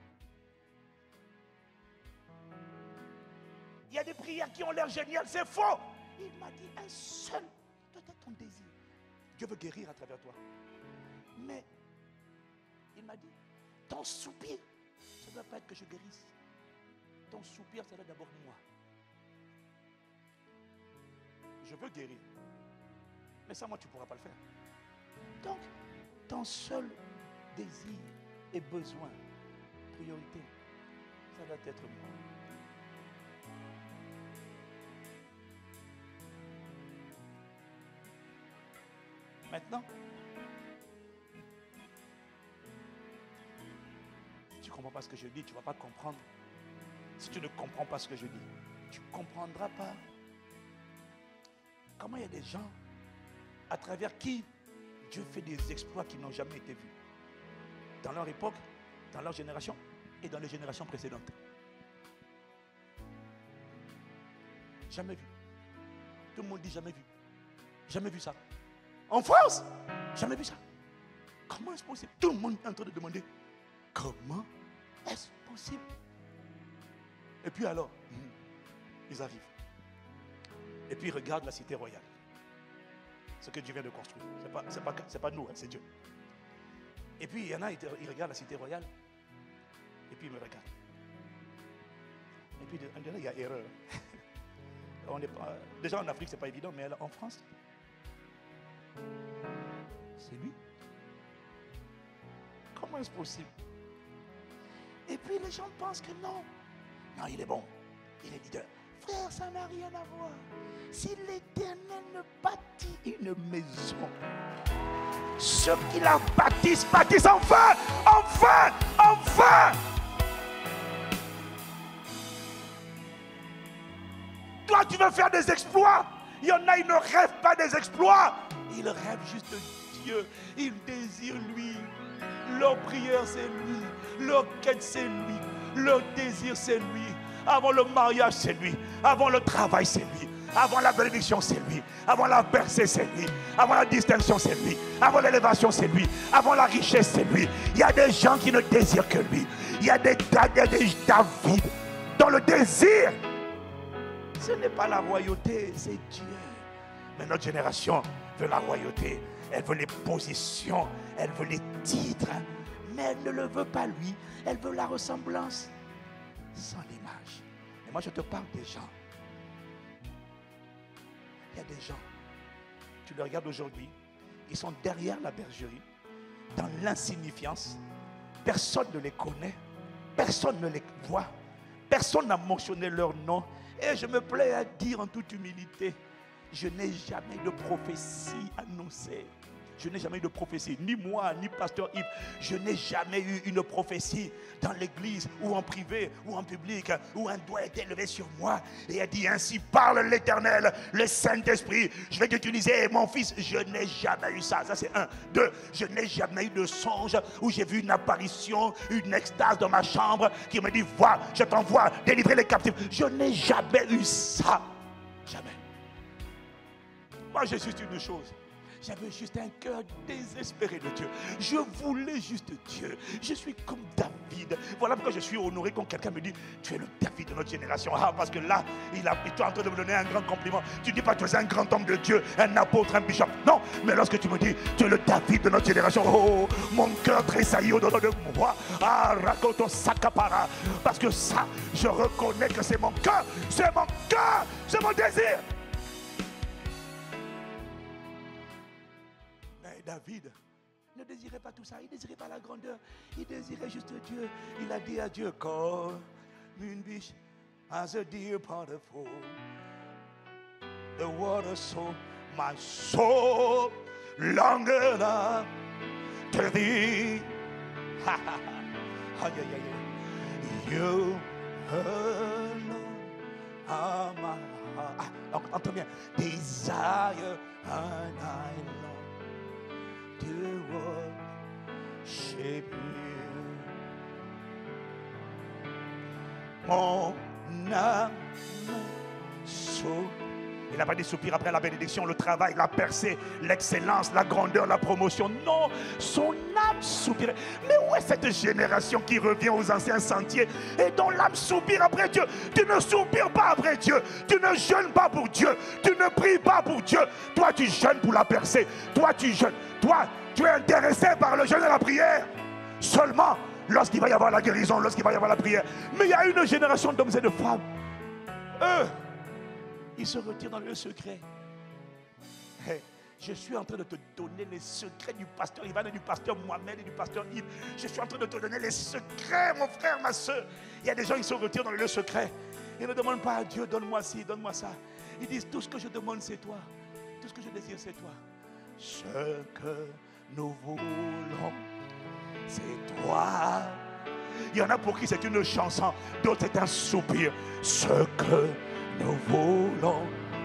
Il y a des prières qui ont l'air géniales, c'est faux. Il m'a dit un seul, peut-être ton désir. Dieu veut guérir à travers toi. Mais il m'a dit, ton soupir, ça ne doit pas être que je guérisse. Ton soupir, ça doit d'abord moi. Je veux guérir. Mais ça, moi, tu ne pourras pas le faire. Donc, ton seul désir et besoin, priorité, ça doit être moi. Maintenant, tu ne comprends pas ce que je dis, tu ne vas pas comprendre. Si tu ne comprends pas ce que je dis, tu ne comprendras pas comment il y a des gens à travers qui Dieu fait des exploits qui n'ont jamais été vus. Dans leur époque, dans leur génération et dans les générations précédentes. Jamais vu. Tout le monde dit jamais vu. Jamais vu ça. En France, jamais vu ça. Comment est-ce possible? Tout le monde est en train de demander comment est-ce possible? Et puis alors, ils arrivent. Et puis ils regardent la cité royale. Ce que Dieu vient de construire. C'est pas nous, hein, c'est Dieu. Et puis il y en a, ils regardent la cité royale. Et puis ils me regardent. Et puis il y a erreur. Déjà en Afrique, c'est pas évident, mais en France, c'est lui. Comment est-ce possible? Et puis les gens pensent que non. Non, il est bon. Il est leader. Frère, ça n'a rien à voir. Si l'Éternel ne bâtit une maison, ceux qui la bâtissent, bâtissent enfin, enfin, enfin. Toi, tu veux faire des exploits. Il y en a, ils ne rêvent pas des exploits. Ils rêvent juste de Dieu. Ils désirent lui. Leur prière, c'est lui. Leur quête, c'est lui. Leur désir, c'est lui. Avant le mariage, c'est lui. Avant le travail, c'est lui. Avant la bénédiction, c'est lui. Avant la percée, c'est lui. Avant la distinction, c'est lui. Avant l'élévation, c'est lui. Avant la richesse, c'est lui. Il y a des gens qui ne désirent que lui. Il y a des David dans le désir. Ce n'est pas la royauté, c'est Dieu. Mais notre génération veut la royauté. Elle veut les positions. Elle veut les titres. Mais elle ne le veut pas lui. Elle veut la ressemblance sans l'image. Et moi je te parle des gens. Il y a des gens, tu les regardes aujourd'hui, ils sont derrière la bergerie, dans l'insignifiance. Personne ne les connaît, personne ne les voit, personne n'a mentionné leur nom. Et je me plais à dire en toute humilité, je n'ai jamais de prophétie annoncée. Je n'ai jamais eu de prophétie, ni moi, ni pasteur Yves. Je n'ai jamais eu une prophétie dans l'église, ou en privé, ou en public, où un doigt est élevé sur moi. Et a dit, ainsi parle l'Éternel, le Saint-Esprit. Je vais t'utiliser, mon fils. Je n'ai jamais eu ça. Ça c'est un. Deux, je n'ai jamais eu de songe où j'ai vu une apparition, une extase dans ma chambre qui me dit, vois, je t'envoie délivrer les captifs. Je n'ai jamais eu ça. Jamais. Moi, je suis une chose. J'avais juste un cœur désespéré de Dieu. Je voulais juste Dieu. Je suis comme David. Voilà pourquoi je suis honoré quand quelqu'un me dit, tu es le David de notre génération. Ah, parce que là, il est en train de me donner un grand compliment. Tu ne dis pas que tu es un grand homme de Dieu, un apôtre, un bishop. Non, mais lorsque tu me dis, tu es le David de notre génération. Oh, mon cœur tressaillit au-dedans de moi. Ah, raconte sakapara. Parce que ça, je reconnais que c'est mon cœur. C'est mon cœur. C'est mon désir. Mais David ne désirait pas tout ça. Il ne désirait pas la grandeur. Il désirait juste Dieu. Il a dit à Dieu, comme une biche as a deer upon the fold. The water so my soul longeth after thee. You alone are my heart. Donc, entends bien. Desire and I long to worship you. Mon âme soupire. Il n'a pas dit soupir après la bénédiction, le travail, la percée, l'excellence, la grandeur, la promotion. Non, son âme soupirait. Mais où est cette génération qui revient aux anciens sentiers et dont l'âme soupire après Dieu? Tu ne soupires pas après Dieu. Tu ne jeûnes pas pour Dieu. Tu ne pries pas pour Dieu. Toi, tu jeûnes pour la percée. Toi, tu jeûnes. Toi, tu es intéressé par le jeûne et la prière. Seulement lorsqu'il va y avoir la guérison, lorsqu'il va y avoir la prière. Mais il y a une génération d'hommes et de femmes. Eux, ils se retirent dans le secret. Hey, je suis en train de te donner les secrets du pasteur Ivan et du pasteur Mohamed et du pasteur Yves. Je suis en train de te donner les secrets, mon frère, ma soeur. Il y a des gens qui se retirent dans le secret. Ils ne demandent pas à Dieu, donne-moi ci, donne-moi ça. Ils disent, tout ce que je demande, c'est toi. Tout ce que je désire, c'est toi. Ce que nous voulons, c'est toi. Il y en a pour qui c'est une chanson, d'autres c'est un soupir. Ce que nous voulons,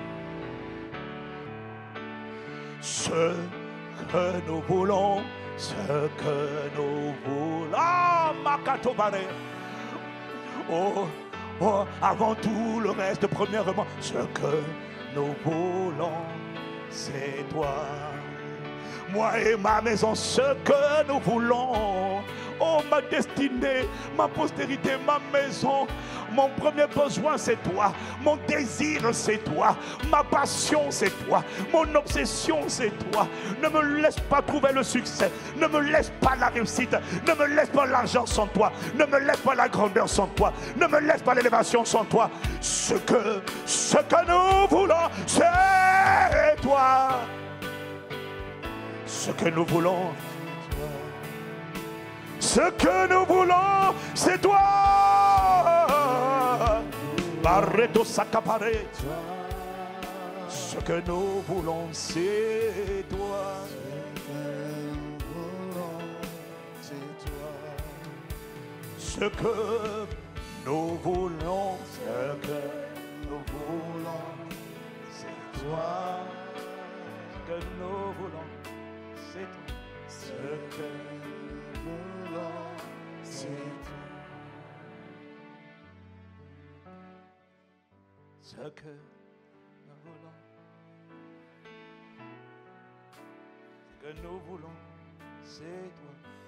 ce que nous voulons, ce que nous voulons. Ah, Makatobare. Oh, oh, avant tout le reste, premièrement, ce que nous voulons, c'est toi. Moi et ma maison, ce que nous voulons. Oh, ma destinée, ma postérité, ma maison. Mon premier besoin, c'est toi. Mon désir, c'est toi. Ma passion, c'est toi. Mon obsession, c'est toi. Ne me laisse pas trouver le succès. Ne me laisse pas la réussite. Ne me laisse pas l'argent sans toi. Ne me laisse pas la grandeur sans toi. Ne me laisse pas l'élévation sans toi. Ce que nous voulons, c'est toi. Ce que nous voulons, ce que nous voulons, c'est toi. Barreto Sakapare. Ce que nous voulons, c'est toi. Ce que nous voulons, ce que nous voulons, c'est toi. Ce que nous voulons, c'est toi. Ce que nous voulons, c'est toi. Ce que nous voulons, ce que nous voulons, c'est toi.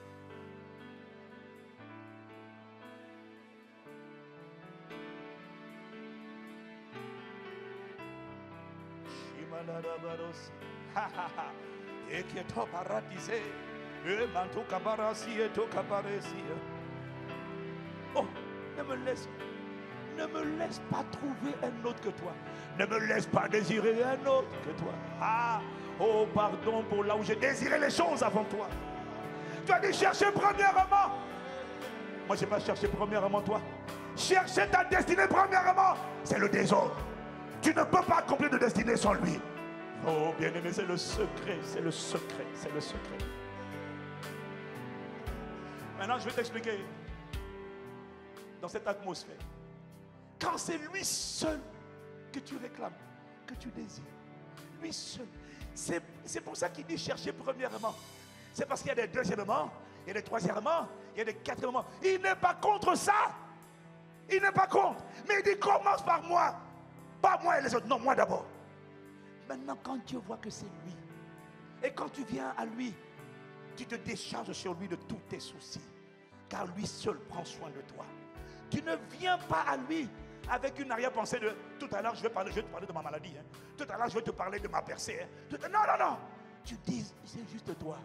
Shimalarabaros, ha ha ha, ekieto paradise, manto kabarasi eto kabaresi. Oh, ne me laisse pas trouver un autre que toi. Ne me laisse pas désirer un autre que toi. Ah, oh, pardon pour là où j'ai désiré les choses avant toi. Tu as dit chercher premièrement. Moi, je n'ai pas cherché premièrement toi. Chercher ta destinée premièrement, c'est le désordre. Tu ne peux pas accomplir de destinée sans lui. Oh, bien-aimé, c'est le secret, c'est le secret, c'est le secret. Maintenant, je vais t'expliquer. Dans cette atmosphère, quand c'est lui seul que tu réclames, que tu désires, lui seul, c'est pour ça qu'il dit chercher premièrement. C'est parce qu'il y a des deuxièmement, il y a des troisièmement, il y a des quatrièmement. Il n'est pas contre ça. Il n'est pas contre. Mais il dit commence par moi. Pas moi et les autres. Non, moi d'abord. Maintenant, quand Dieu voit que c'est lui, Et quand tu viens à lui, tu te décharges sur lui de tous tes soucis. Car lui seul prend soin de toi. Tu ne viens pas à lui avec une arrière-pensée de tout à l'heure je vais te parler de ma maladie. Hein. Tout à l'heure je vais te parler de ma percée. Hein. Non, non, non. Tu dis, c'est juste toi.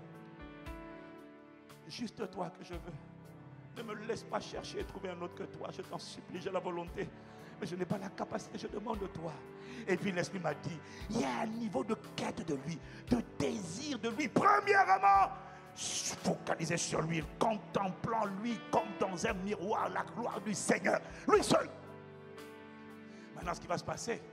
Juste toi que je veux. Ne me laisse pas chercher et trouver un autre que toi. Je t'en supplie, j'ai la volonté. Mais je n'ai pas la capacité, je demande de toi. Et puis l'Esprit m'a dit, il y a un niveau de quête de lui, de désir de lui. Premièrement, focaliser sur lui, contemplant lui comme dans un miroir la gloire du Seigneur. Lui seul. Maintenant, ce qui va se passer,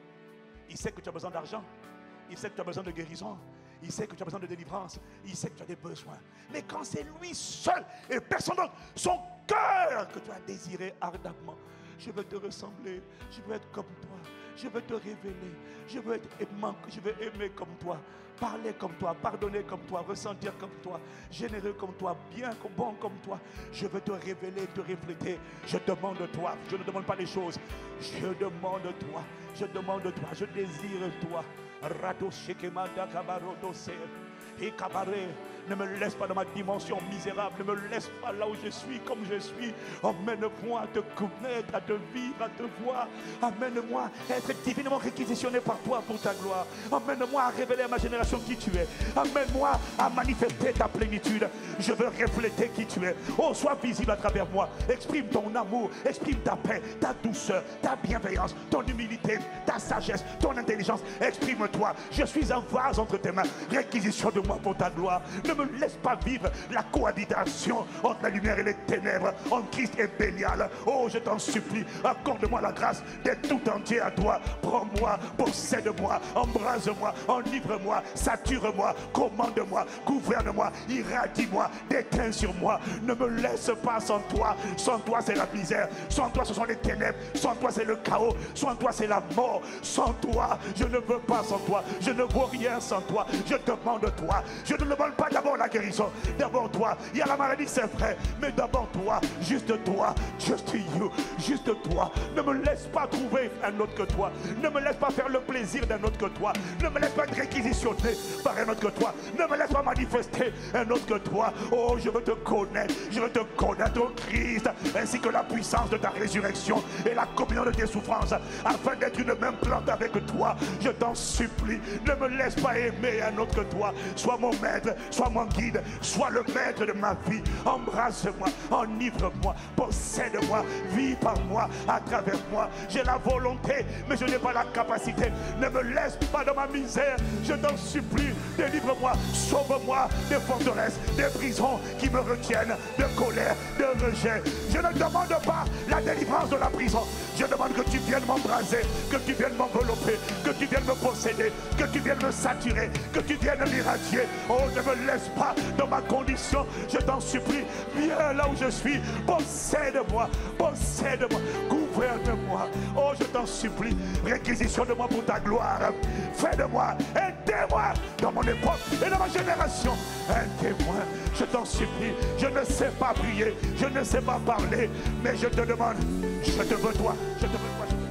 il sait que tu as besoin d'argent. Il sait que tu as besoin de guérison. Il sait que tu as besoin de délivrance. Il sait que tu as des besoins. Mais quand c'est lui seul et personne d'autre, son cœur que tu as désiré ardemment, je veux te ressembler. Je veux être comme toi. Je veux te révéler. Je veux être aimant. Je veux aimer comme toi. Parler comme toi. Pardonner comme toi. Ressentir comme toi. Généreux comme toi. Bien, bon comme toi. Je veux te révéler, te refléter. Je demande de toi. Je ne demande pas les choses. Je demande de toi. Je demande de toi. Je désire toi. Rato shekemanda kabarodo se. Et cabaret, ne me laisse pas dans ma dimension misérable. Ne me laisse pas là où je suis, comme je suis. Emmène-moi à te connaître, à te vivre, à te voir. Emmène-moi à être divinement réquisitionné par toi pour ta gloire. Emmène-moi à révéler à ma génération qui tu es. Emmène-moi à manifester ta plénitude. Je veux refléter qui tu es. Oh, sois visible à travers moi. Exprime ton amour, exprime ta paix, ta douceur, ta bienveillance, ton humilité, ta sagesse, ton intelligence. Exprime-toi. Je suis un vase entre tes mains. Réquisition de moi pour ta gloire. Ne me laisse pas vivre la cohabitation entre la lumière et les ténèbres, entre Christ et Bélial. Oh, je t'en supplie, accorde-moi la grâce d'être tout entier à toi. Prends-moi, possède-moi, embrase-moi, enivre-moi, sature-moi, commande-moi, gouverne-moi, irradie-moi, déteins sur moi. Ne me laisse pas sans toi. Sans toi, c'est la misère. Sans toi, ce sont les ténèbres. Sans toi, c'est le chaos. Sans toi, c'est la mort. Sans toi, je ne veux pas sans toi. Je ne vois rien sans toi. Je demande de toi. Je ne demande pas d'abord la guérison. D'abord toi. Il y a la maladie, c'est vrai. Mais d'abord toi. Juste toi. Just you. Juste toi. Ne me laisse pas trouver un autre que toi. Ne me laisse pas faire le plaisir d'un autre que toi. Ne me laisse pas être réquisitionné par un autre que toi. Ne me laisse pas manifester un autre que toi. Oh, je veux te connaître. Je veux te connaître, oh Christ, ainsi que la puissance de ta résurrection et la communion de tes souffrances, afin d'être une même plante avec toi. Je t'en supplie. Ne me laisse pas aimer un autre que toi. Sois mon maître, sois mon guide, sois le maître de ma vie. Embrasse-moi, enivre-moi, possède-moi, vis par moi, à travers moi. J'ai la volonté, mais je n'ai pas la capacité. Ne me laisse pas dans ma misère. Je t'en supplie, délivre-moi, sauve-moi des forteresses, des prisons qui me retiennent, de colère, de rejet. Je ne demande pas la délivrance de la prison. Je demande que tu viennes m'embraser, que tu viennes m'envelopper, que tu viennes me posséder, que tu viennes me saturer, que tu viennes m'irradier. Oh, ne me laisse pas dans ma condition. Je t'en supplie, viens là où je suis. Possède-moi, possède-moi, gouverne-moi. Oh, je t'en supplie, réquisition de moi pour ta gloire. Fais de moi un témoin dans mon époque et dans ma génération. Un témoin, je t'en supplie. Je ne sais pas prier, je ne sais pas parler, mais je te demande, je te veux toi, je te veux toi, je te veux.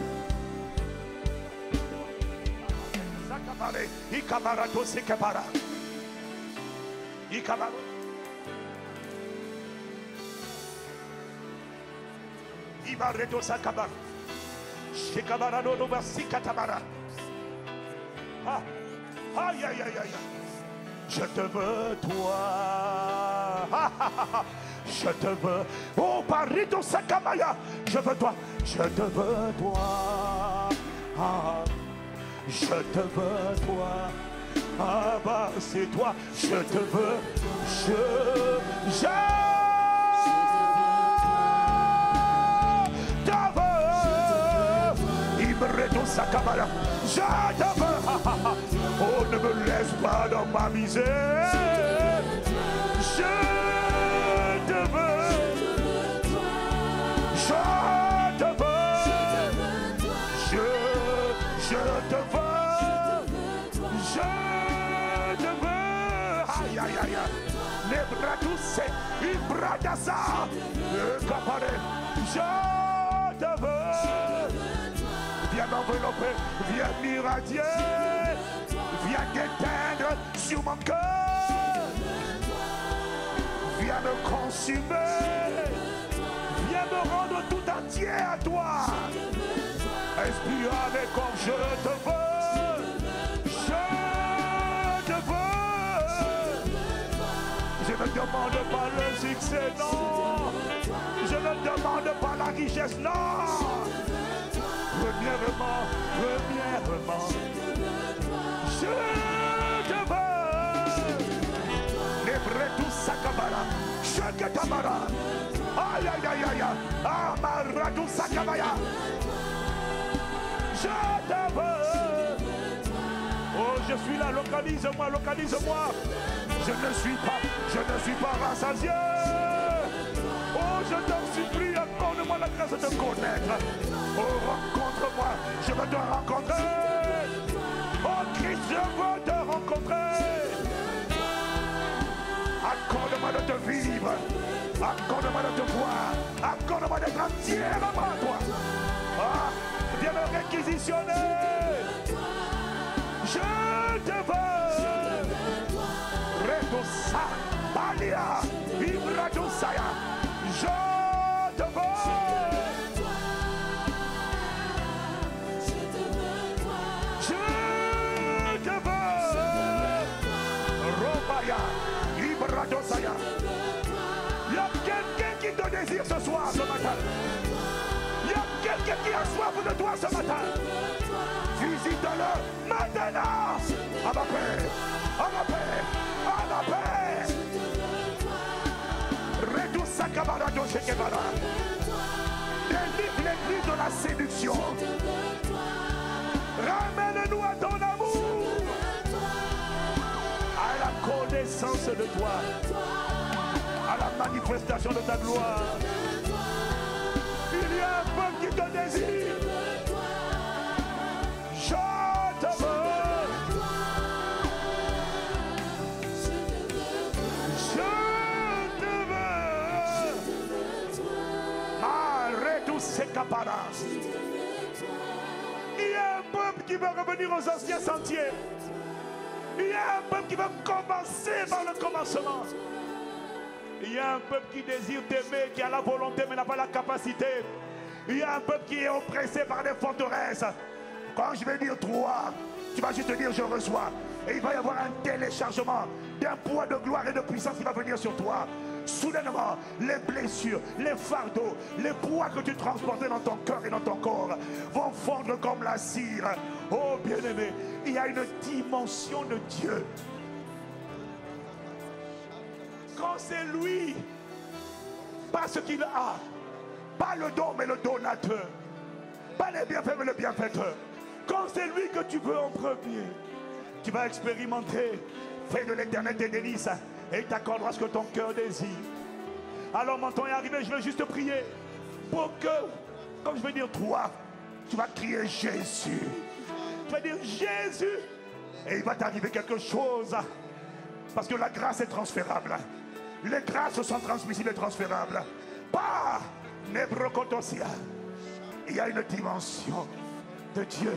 Ikabarato sekabara. Ikabaro. Ibareto sakabara. Shekabara no vasikatabara. Ah, aïe aïe aïe aïe. Je te veux toi. Je te veux. Oh, Parito Sakamaya. Je veux toi. Je te veux toi. Ah, je te veux toi. Ah bah c'est toi. Je te veux. Je te veux. Ibreto Sakamaya. Je te veux. Oh, ne me laisse pas dans ma misère. Je te veux. Je te veux. Je te veux. Je te veux. Aïe, aïe, aïe. Les bras tous, les bras d'assa. Je te veux. Viens m'envelopper. Viens m'irradier. Viens t'éteindre sur consumer. Viens me rendre tout entier à toi. Esprit avec comme je te veux. Je te veux. Je ne demande pas le succès, non. Je ne demande pas la richesse, non. Premièrement, je te veux. Les vrais tout sakabara. Je te tabara. Aïe aïe aïe aïe. Amaradu sakabaya. Je te veux. Oh, je suis là, localise-moi, localise-moi. Je ne suis pas rassasié. Oh, je t'en supplie, accorde-moi la grâce de te connaître. Oh, rencontre-moi, je veux te rencontrer. Oh, Christ, je veux te rencontrer. Accorde-moi de te vivre. Accorde-moi de te voir. Accorde-moi d'être entièrement à toi. Ah, viens me réquisitionner. Je te veux. Redosa, Balia, Ibradosaya. Je te veux. Je te veux. Robaya, Ibradosaya. Il y a quelqu'un qui te désire ce soir, ce matin. Il y a quelqu'un qui a soif de toi ce matin. Visite-le maintenant. À ma paix, à ma paix, à ma paix. Redoussa Kabarado Shekebara. Délivre l'église de la séduction. Ramène-nous à ton amour. À la connaissance de toi. À la manifestation de ta gloire. Il y a un peuple qui te désire. Je te veux. Je te veux. Arrête tous ces caparas. Il y a un peuple qui va revenir aux anciens sentiers. Il y a un peuple qui va commencer par le commencement. Il y a un peuple qui désire t'aimer, qui a la volonté mais n'a pas la capacité. Il y a un peuple qui est oppressé par des forteresses. Quand je vais dire toi, tu vas juste dire je reçois. Et il va y avoir un téléchargement d'un poids de gloire et de puissance qui va venir sur toi. Soudainement, les blessures, les fardeaux, les poids que tu transportais dans ton cœur et dans ton corps vont fondre comme la cire. Oh bien-aimé, il y a une dimension de Dieu. Quand c'est lui, pas ce qu'il a, pas le don mais le donateur, pas les bienfaits mais le bienfaiteur. Quand c'est lui que tu veux en premier, tu vas expérimenter. Fais de l'éternel tes délices et il t'accordera ce que ton cœur désire. Alors mon temps est arrivé, je vais juste prier pour que, comme je vais dire toi, tu vas crier Jésus. Tu vas dire Jésus et il va t'arriver quelque chose. Parce que la grâce est transférable. Les grâces sont transmissibles et transférables. Pas Nebrokotosia. Il y a une dimension de Dieu.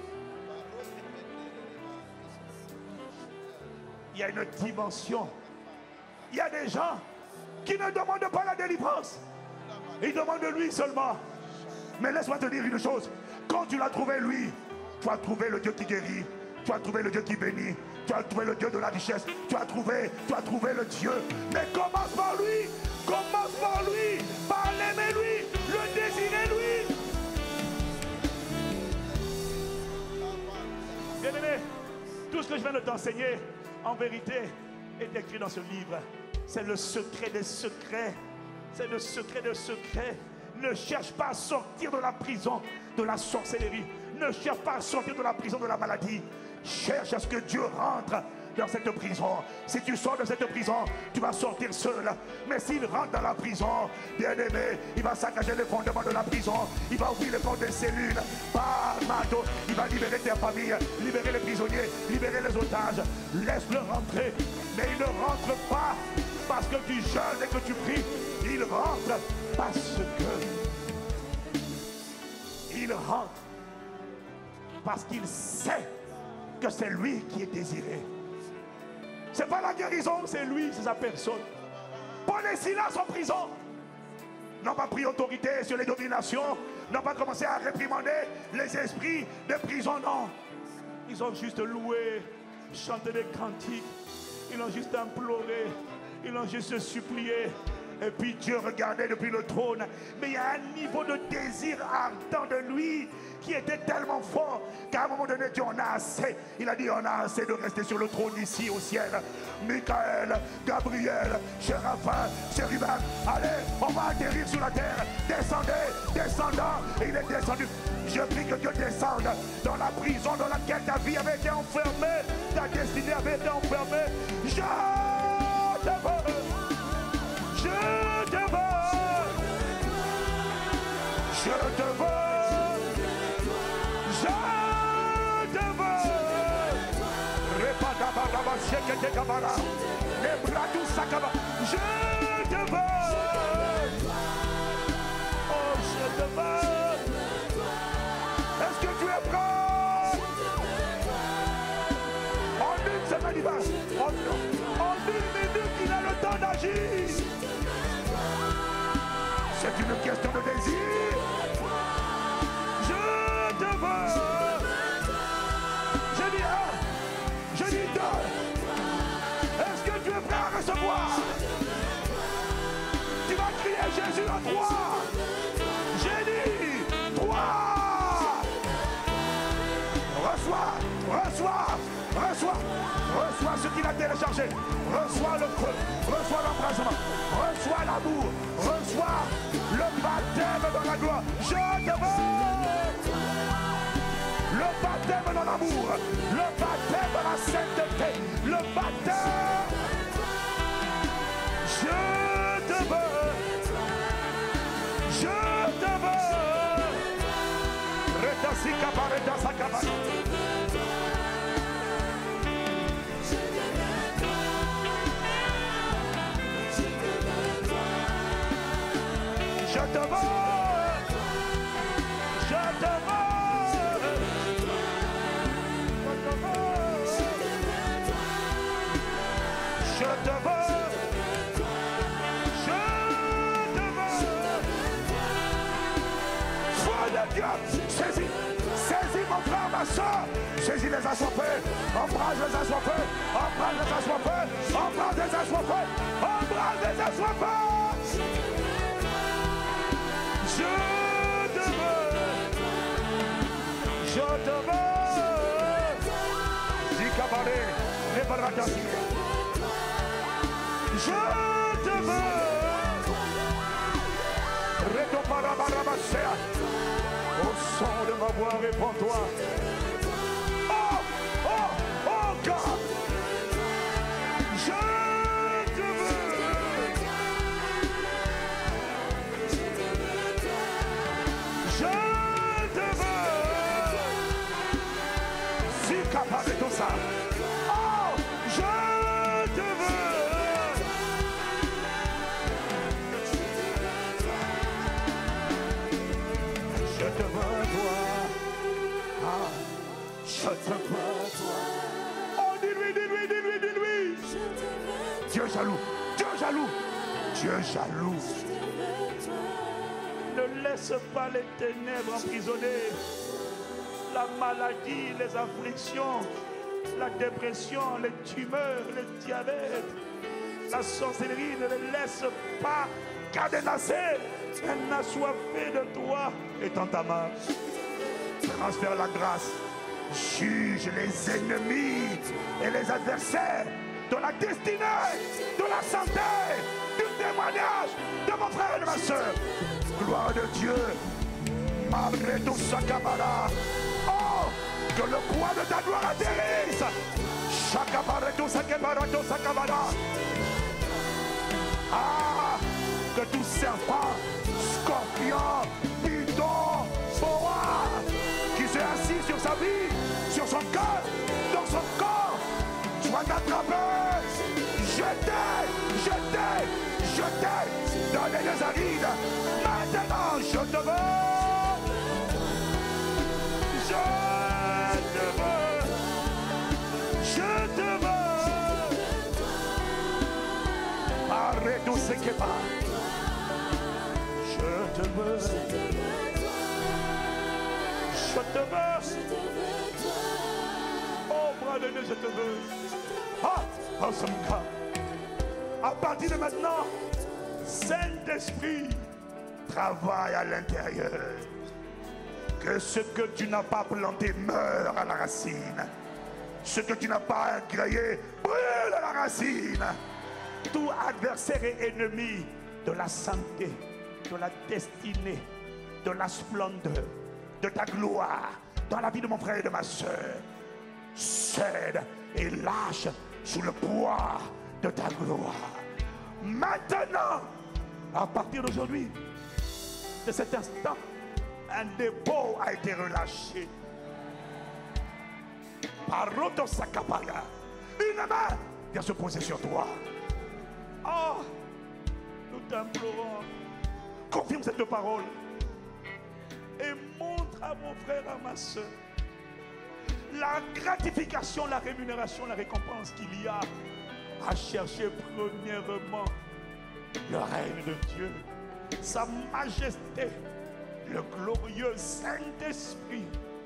Il y a une dimension. Il y a des gens qui ne demandent pas la délivrance. Ils demandent lui seulement. Mais laisse-moi te dire une chose. Quand tu l'as trouvé lui, tu as trouvé le Dieu qui guérit. Tu as trouvé le Dieu qui bénit. Tu as trouvé le Dieu de la richesse. Tu as trouvé le Dieu. Mais commence par lui. Commence par lui. Par l'aimer lui. Le désirer lui. Bien-aimé, tout ce que je viens de t'enseigner, en vérité, est écrit dans ce livre. C'est le secret des secrets. C'est le secret des secrets. Ne cherche pas à sortir de la prison de la sorcellerie. Ne cherche pas à sortir de la prison de la maladie. Cherche à ce que Dieu rentre dans cette prison. Si tu sors de cette prison, tu vas sortir seul. Mais s'il rentre dans la prison, bien aimé, il va saccager les fondements de la prison. Il va ouvrir les portes des cellules. Par Mado, il va libérer tes familles, libérer les prisonniers, libérer les otages. Laisse-le rentrer. Mais il ne rentre pas parce que tu jeûnes et que tu pries. Il rentre parce qu'il sait que c'est lui qui est désiré. C'est pas la guérison, c'est lui, c'est sa personne. Paul Paul et Silas en prison n'ont pas pris autorité sur les dominations, n'ont pas commencé à réprimander les esprits de prison, non. Ils ont juste loué, chanté des cantiques, ils ont juste imploré, ils ont juste supplié. Et puis Dieu regardait depuis le trône. Mais il y a un niveau de désir ardent de lui qui était tellement fort qu'à un moment donné, Dieu en a assez. Il a dit, on a assez de rester sur le trône ici au ciel. Michael, Gabriel, Séraphin, Chérubin, allez, on va atterrir sur la terre. Descendez, descendant. Et il est descendu. Je prie que Dieu descende dans la prison dans laquelle ta vie avait été enfermée, ta destinée avait été enfermée. Je te veux. Je te veux, je te veux, je te veux. Repadabadaba, sheketekabara, lebradu sakaba. Je te veux. Oh, je te veux. Est-ce que tu es prêt? En une semaine, il va. En une minute, il a le temps d'agir. C'est une question de désir. Je te veux. Je dis un, je dis deux. Est-ce que tu es prêt à recevoir? Tu vas crier Jésus à trois. J'ai dit trois. Reçois ce qu'il a téléchargé. Reçois le feu, reçois l'embrasement, reçois l'amour, reçois le baptême dans la gloire. Je te veux. Le baptême dans l'amour, le baptême dans la sainteté, le baptême. Je te veux. Je te veux. Retasika pareta sakaba. Je te veux, je te veux, je te veux, je te veux. Foi de Dieu, saisis mon frère, ma soeur, saisis les assoiffés, embrasse les assoiffés, embrasse les assoiffés, embrasse les assoiffés, embrasse les assoiffés. Je te veux, je te veux. Zikabare, Nebaradasi. Je te veux. Reto Parabarabasea. Au son de ma voix, réponds-toi. Oh, oh, oh God. Je te veux. Je te veux. Si capable de tout ça. Oh, je te veux. Je te veux, toi. Ah, je te veux, toi. Oh, dis-lui, dis-lui, dis-lui, dis-lui. Dieu jaloux, Dieu jaloux, Dieu jaloux. Ne laisse pas les ténèbres emprisonner. La maladie, les afflictions, la dépression, les tumeurs, le diabète, la sorcellerie, ne les laisse pas cadenasser. Un assoiffé de toi est en ta main. Transfère la grâce. Juge les ennemis et les adversaires de la destinée, de la santé, du témoignage de mon frère et de ma soeur. Gloire de Dieu. Marreto Sakabara. Oh, que le poids de ta gloire atterrisse. Shakabareto Sakabarato Sakabara. Ah, que tout serpent, scorpion, python, boa, qui s'est assis sur sa vie, sur son cœur, dans son corps, soit attrapé, jeté, dans les lieux arides. Maintenant, je te veux. Je te veux. Je te veux. Arrête tout Je te veux. Je te veux. Oh, bras de Dieu, je te veux. Ah, awesome God. À partir de maintenant, Saint-Esprit, travaille à l'intérieur. Que ce que tu n'as pas planté meure à la racine. Ce que tu n'as pas grillé brûle à la racine. Tout adversaire et ennemi de la santé, de la destinée, de la splendeur, de ta gloire, dans la vie de mon frère et de ma soeur, cède et lâche sous le poids de ta gloire. Maintenant, à partir d'aujourd'hui, de cet instant, un dépôt a été relâché. Paroto Sakapaya. Une main vient se poser sur toi. Oh, nous t'implorons. Confirme cette parole. Et montre à mon frère, à ma soeur, la gratification, la rémunération, la récompense qu'il y a à chercher premièrement le règne de Dieu, sa majesté, le glorieux Saint-Esprit.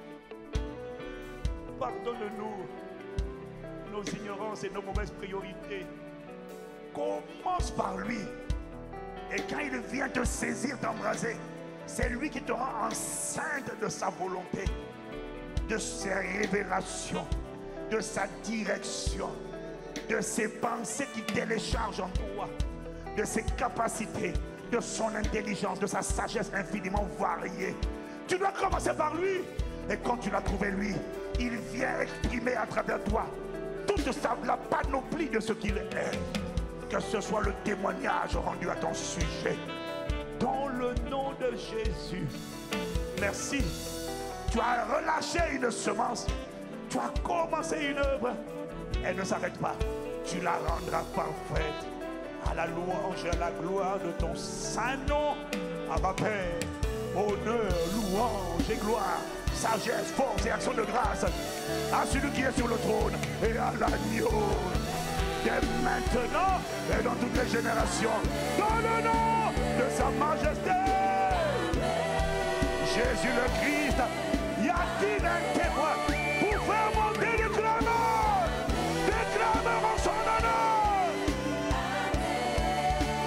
Pardonne-nous nos ignorances et nos mauvaises priorités. Commence par lui. Et quand il vient te saisir, t'embraser, c'est lui qui te rend enceinte de sa volonté, de ses révélations, de sa direction, de ses pensées qui téléchargent en toi, de ses capacités, de son intelligence, de sa sagesse infiniment variée. Tu dois commencer par lui. Et quand tu l'as trouvé lui, il vient exprimer à travers toi toute la panoplie de ce qu'il est. Que ce soit le témoignage rendu à ton sujet. Dans le nom de Jésus. Merci. Tu as relâché une semence. Tu as commencé une œuvre. Elle ne s'arrête pas. Tu la rendras parfaite. À la louange et à la gloire de ton saint nom. Abba Père. Honneur, louange et gloire. Sagesse, force et action de grâce. À celui qui est sur le trône et à l'agneau. Dès maintenant et dans toutes les générations. Dans le nom de sa majesté. Jésus le Christ. Y a-t-il un témoin pour faire monter le clameur? Des clameurs en son honneur.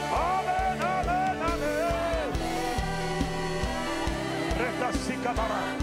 Amen, amen, amen. Resta si cabara.